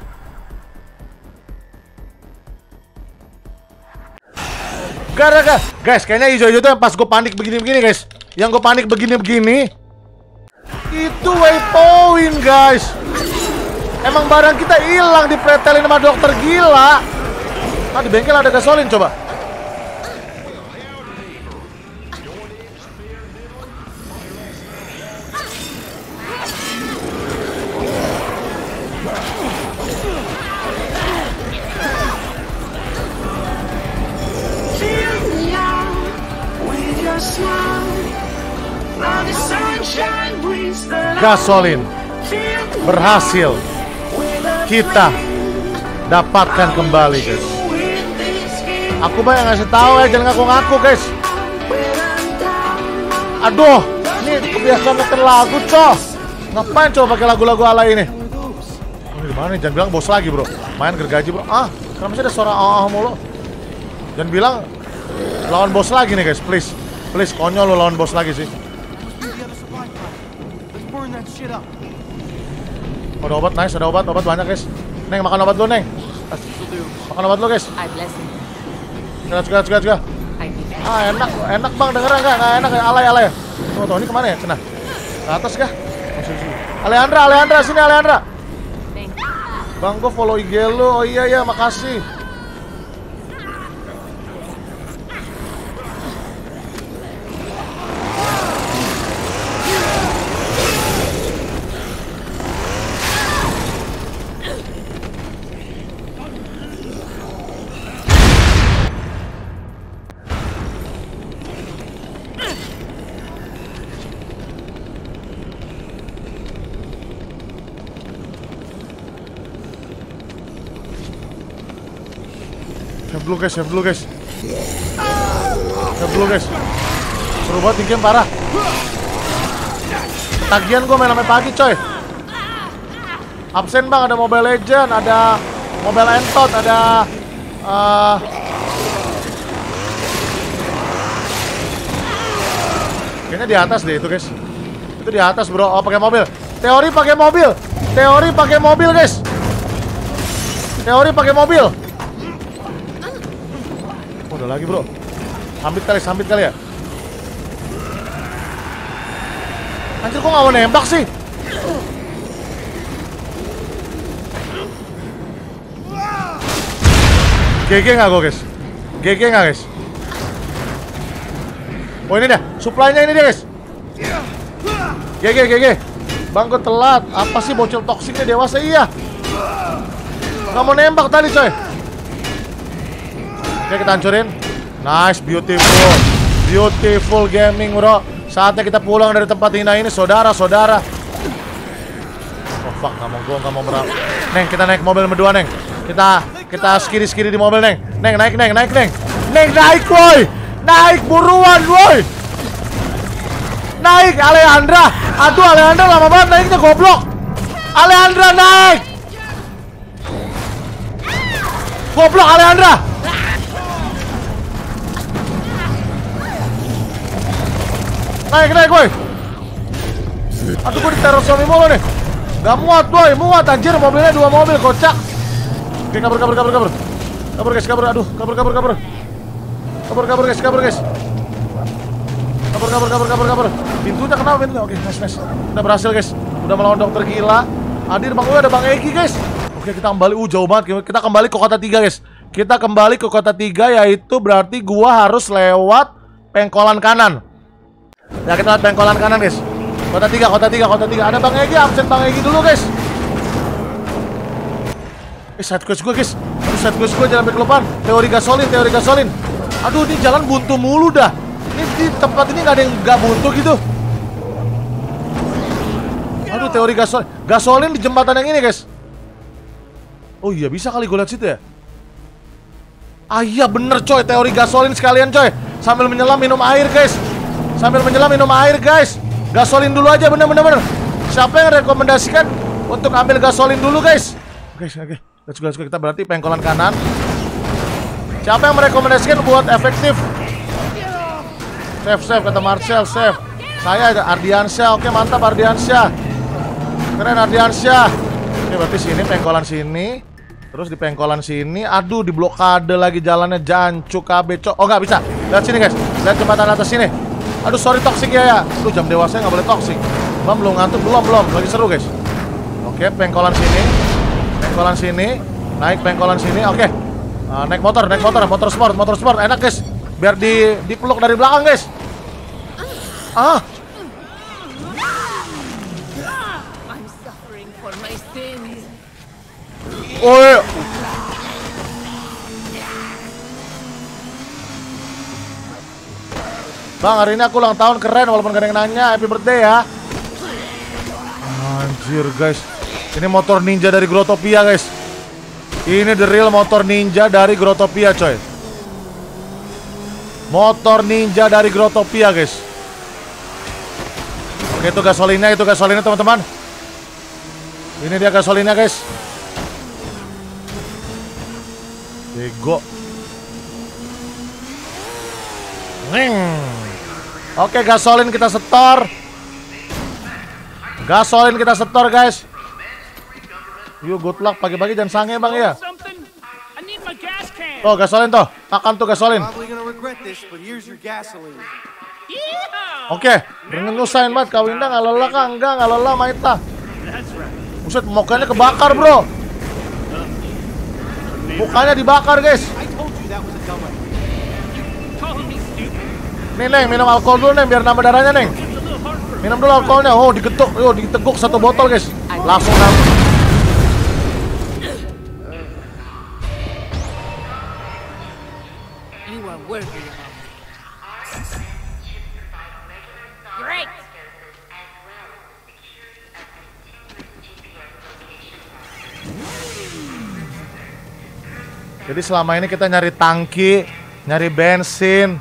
Gara-gara guys, kayaknya ijo-ijo itu yang pas gue panik begini-begini guys. Yang gue panik begini-begini itu waypoint guys. Emang barang kita hilang dipretelin sama dokter gila. Nah di bengkel ada gasolin coba. Gasolin berhasil kita dapatkan kembali guys. Aku yang ngasih tahu ya, jangan ngaku-ngaku guys. Aduh, ini kebiasaan ngeter lagu coy. Ngapain coba pakai lagu-lagu ala ini? Ini gimana nih? Jangan bilang bos lagi bro. Main gergaji bro. Ah, kenapa sih ada suara mulu? Jangan bilang lawan bos lagi nih guys, please. Please, konyol lo lawan bos lagi sih. Ada obat, nice, ada obat banyak guys. Neng, makan obat lu Neng. Makan obat lu guys. Juga. Ah enak bang, denger enggak enak ya, alay. Tuh ini kemana ya? Cina. Ke atas kah? Alejandra sini Alejandra. Bang, gua follow IG lu. Oh iya makasih. Save dulu guys. Seru banget nih game parah. Tagihan gue main sampai pagi coy. Absen bang, ada Mobile Legend, ada Mobile Entot, ada kayaknya di atas deh itu guys. Itu di atas bro. Oh pakai mobil. Teori pakai mobil guys. Teori pakai mobil. Udah lagi bro. Sambit kali ya. Anjir kok gak mau nembak sih. GG gak gue guys? Oh ini dah, supply-nya ini dia guys. GG. Bang gue telat. Apa sih bocil toksiknya dewasa? Iya. Gak mau nembak tadi coy. Oke kita hancurin. Nice, beautiful gaming bro. Saatnya kita pulang dari tempat hina ini saudara-saudara. Oh fuck, gak mau berapa. Neng, kita naik mobil berdua Neng. Kita skiri di mobil Neng. Neng naik Neng. Neng naik woi. Naik buruan woi. Naik Alejandra. Aduh Alejandra lama banget naiknya goblok. Alejandra naik. Goblok Alejandra. Naik woi. Aduh gue diteror suami mulu nih. Gak muat boy, muat anjir, mobilnya 2 mobil kocak. Oke kabur guys, aduh kabur guys. Kabur. Pintunya kenapa pintunya? Oke, nice. Udah berhasil guys. Udah melawan dokter gila. Hadir Bang Uwe, ada Bang Egi guys. Oke kita kembali, jauh banget. Kita kembali ke kota 3 guys. Kita kembali ke kota 3 yaitu berarti gua harus lewat pengkolan kanan. Ya kita lihat pengkolan kanan guys. Kota 3. Ada Bang Egi, absen Bang Egi dulu guys. Side quest gue guys. Side quest gue jangan sampai kelupaan. Teori gasolin. Aduh ini jalan buntu mulu dah. Ini di tempat ini gak ada yang gak buntu gitu. Aduh teori gasolin. Gasolin di jembatan yang ini guys. Oh iya bisa kali gue lihat situ ya. Ah iya bener coy, teori gasolin sekalian coy. Sambil menyelam minum air guys. Gasolin dulu aja, bener. Siapa yang rekomendasikan untuk ambil gasolin dulu guys? Oke. Let's go. Kita berarti pengkolan kanan. Siapa yang merekomendasikan buat efektif? Save kata Marcel, save. Saya ada Ardiansyah. Oke, mantap Ardiansyah. Keren Ardiansyah. Oke, berarti sini pengkolan sini. Terus di pengkolan sini. Aduh, di blokade lagi jalannya, jancuk KB cok. Oh, nggak bisa. Lihat sini guys. Lihat jembatan atas sini. Aduh, sorry toxic ya. Aduh, jam dewasa nggak boleh toxic. Belum ngantuk, belum. Lagi seru guys. Oke, pengkolan sini. Naik pengkolan sini. Oke. Naik motor, motor sport. Enak guys. Biar dipeluk dari belakang guys. I'm suffering for my sins. Oh. Bang, hari ini aku ulang tahun, keren walaupun gak ada yang nanya. Happy birthday ya. Anjir guys. Ini motor ninja dari Grotopia guys. Ini the real motor ninja dari Grotopia coy. Motor ninja dari Grotopia guys. Oke, itu gasolinnya teman-teman. Ini dia gasolinnya guys. Bego. Oke, gasolin kita setor. Guys. Yuk, good luck pagi-pagi, jangan sange bang ya. Oh, gasolin toh. Makan tuh gasolin. Oke, dengan nyusahin banget kau Indah, nggak lelah Maita. Buset, mukanya kebakar bro. Mukanya dibakar guys. Nih Neng, minum alkohol dulu Neng, biar nambah darahnya Neng. Minum dulu alkoholnya. Oh, diteguk satu botol guys. Langsung nambah. Great. Jadi selama ini kita nyari tangki, nyari bensin.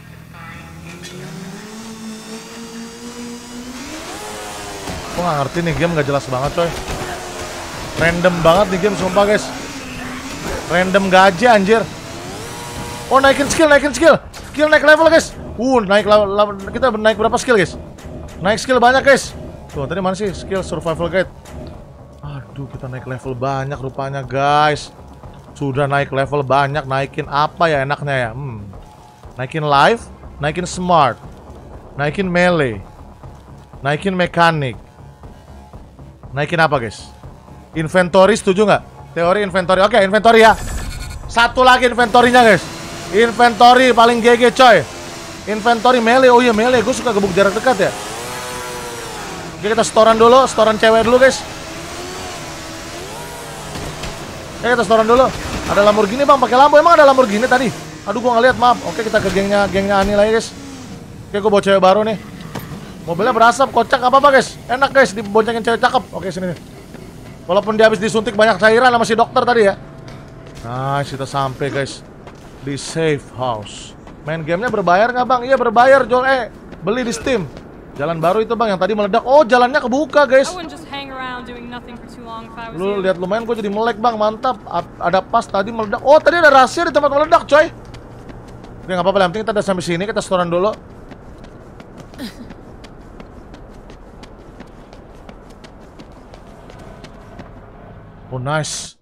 Gue gak ngerti nih game, gak jelas banget coy. Random banget nih game sumpah guys. Random gaji anjir. Oh, naikin skill. Skill naik level guys. Kita naik berapa skill guys? Naik skill banyak guys. Tuh, tadi mana sih skill survival guide? Aduh, kita naik level banyak rupanya guys. Sudah naik level banyak, naikin apa ya enaknya ya? Naikin life, naikin smart, naikin melee, naikin mekanik. Naikin apa guys? Inventory, setuju nggak? Teori inventory. Oke, inventory ya. Satu lagi inventory-nya guys. Inventory paling GG coy. Inventory melee. Oh iya melee, gue suka gebuk jarak dekat ya. Oke, kita storan dulu, storan cewek dulu guys. Oke, kita storan dulu. Ada Lamborghini bang, pakai lampu. Emang ada Lamborghini tadi? Aduh, gua nggak lihat, maaf. Oke, kita ke gengnya Ani lagi guys. Oke, gue bawa cewek baru nih. Mobilnya berasap, kocak apa guys? Enak guys, diboncengin cewek cakep. Oke, sini nih. Walaupun dia habis disuntik banyak cairan sama si dokter tadi ya. Nah, kita sampai guys di safe house. Main gamenya berbayar nggak bang? Iya berbayar, Jol. Beli di Steam. Jalan baru itu bang, yang tadi meledak. Oh, jalannya kebuka guys. Lu lihat lumayan, gue jadi melek bang, mantap. Ada pas tadi meledak. Oh, tadi ada rahasia di tempat meledak coy. Oke, nggak apa-apa, yang penting kita udah sampai sini, kita storan dulu. Oh nice.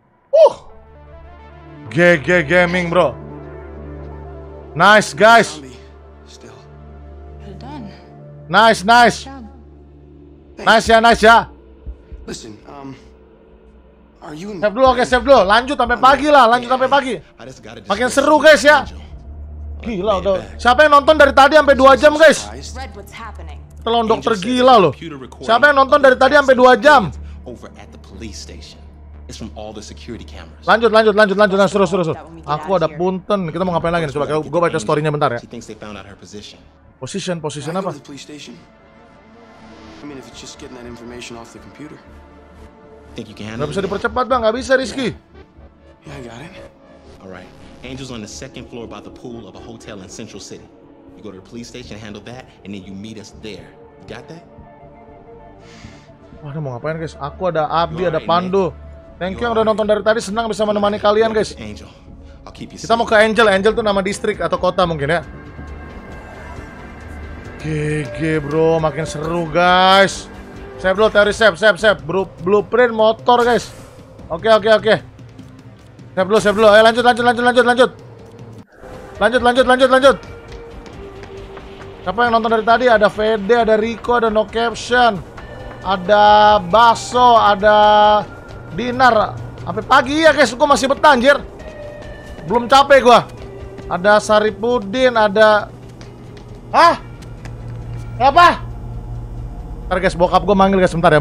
GG Gaming bro. Nice guys. Nice. Nice ya. Listen, are you save dulu, oke save dulu. Lanjut sampai pagi lah, Makin seru guys ya. Gila udah. Siapa yang nonton dari tadi sampai 2 jam guys? Telon dokter gila loh. Siapa yang nonton dari tadi sampai 2 jam? Lanjut, terus. Aku ada punten. Kita mau ngapain lagi nih? Coba gue baca story-nya bentar ya. Position apa? Gak bisa dipercepat bang, gak bisa Rizky. Angel's on the second floor by the pool of a hotel in Central City. You go to the police station, handle that, and then you meet us there. You got that? Wah, ini mau ngapain guys? Aku ada Abi, ada Pandu. Thank you yang udah nonton dari tadi, senang bisa menemani kalian guys. Angel, I'll keep you safe. Kita mau ke Angel, Angel tuh nama distrik atau kota mungkin ya. GG bro, makin seru guys. Save dulu teori, save. Blueprint motor guys. Oke. Save dulu. Ayo lanjut. Lanjut. Siapa yang nonton dari tadi? Ada Fede, ada Rico, ada No Caption, ada Baso, ada Dinar. Sampai pagi ya guys, gua masih betah anjir. Belum capek gua. Ada Saripudin, ada... Hah? Apa? Ntar guys, bokap gua manggil guys, bentar.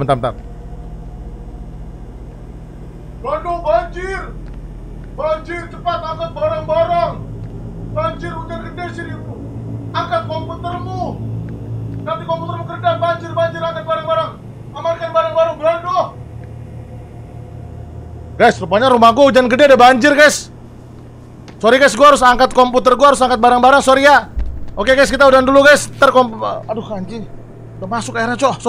Bandung banjir, cepat angkat barang-barang. Banjir, hujan gede sini. Angkat komputermu. Nanti komputermu keredam, banjir, angkat barang-barang. Amankan barang-barang, Brando. Guys, rupanya rumah gua hujan gede, ada banjir guys. Sorry guys, gua harus angkat komputer, gua harus angkat barang-barang, sorry ya. Oke guys, kita udahan dulu guys. Aduh anjing, udah masuk airnya cok.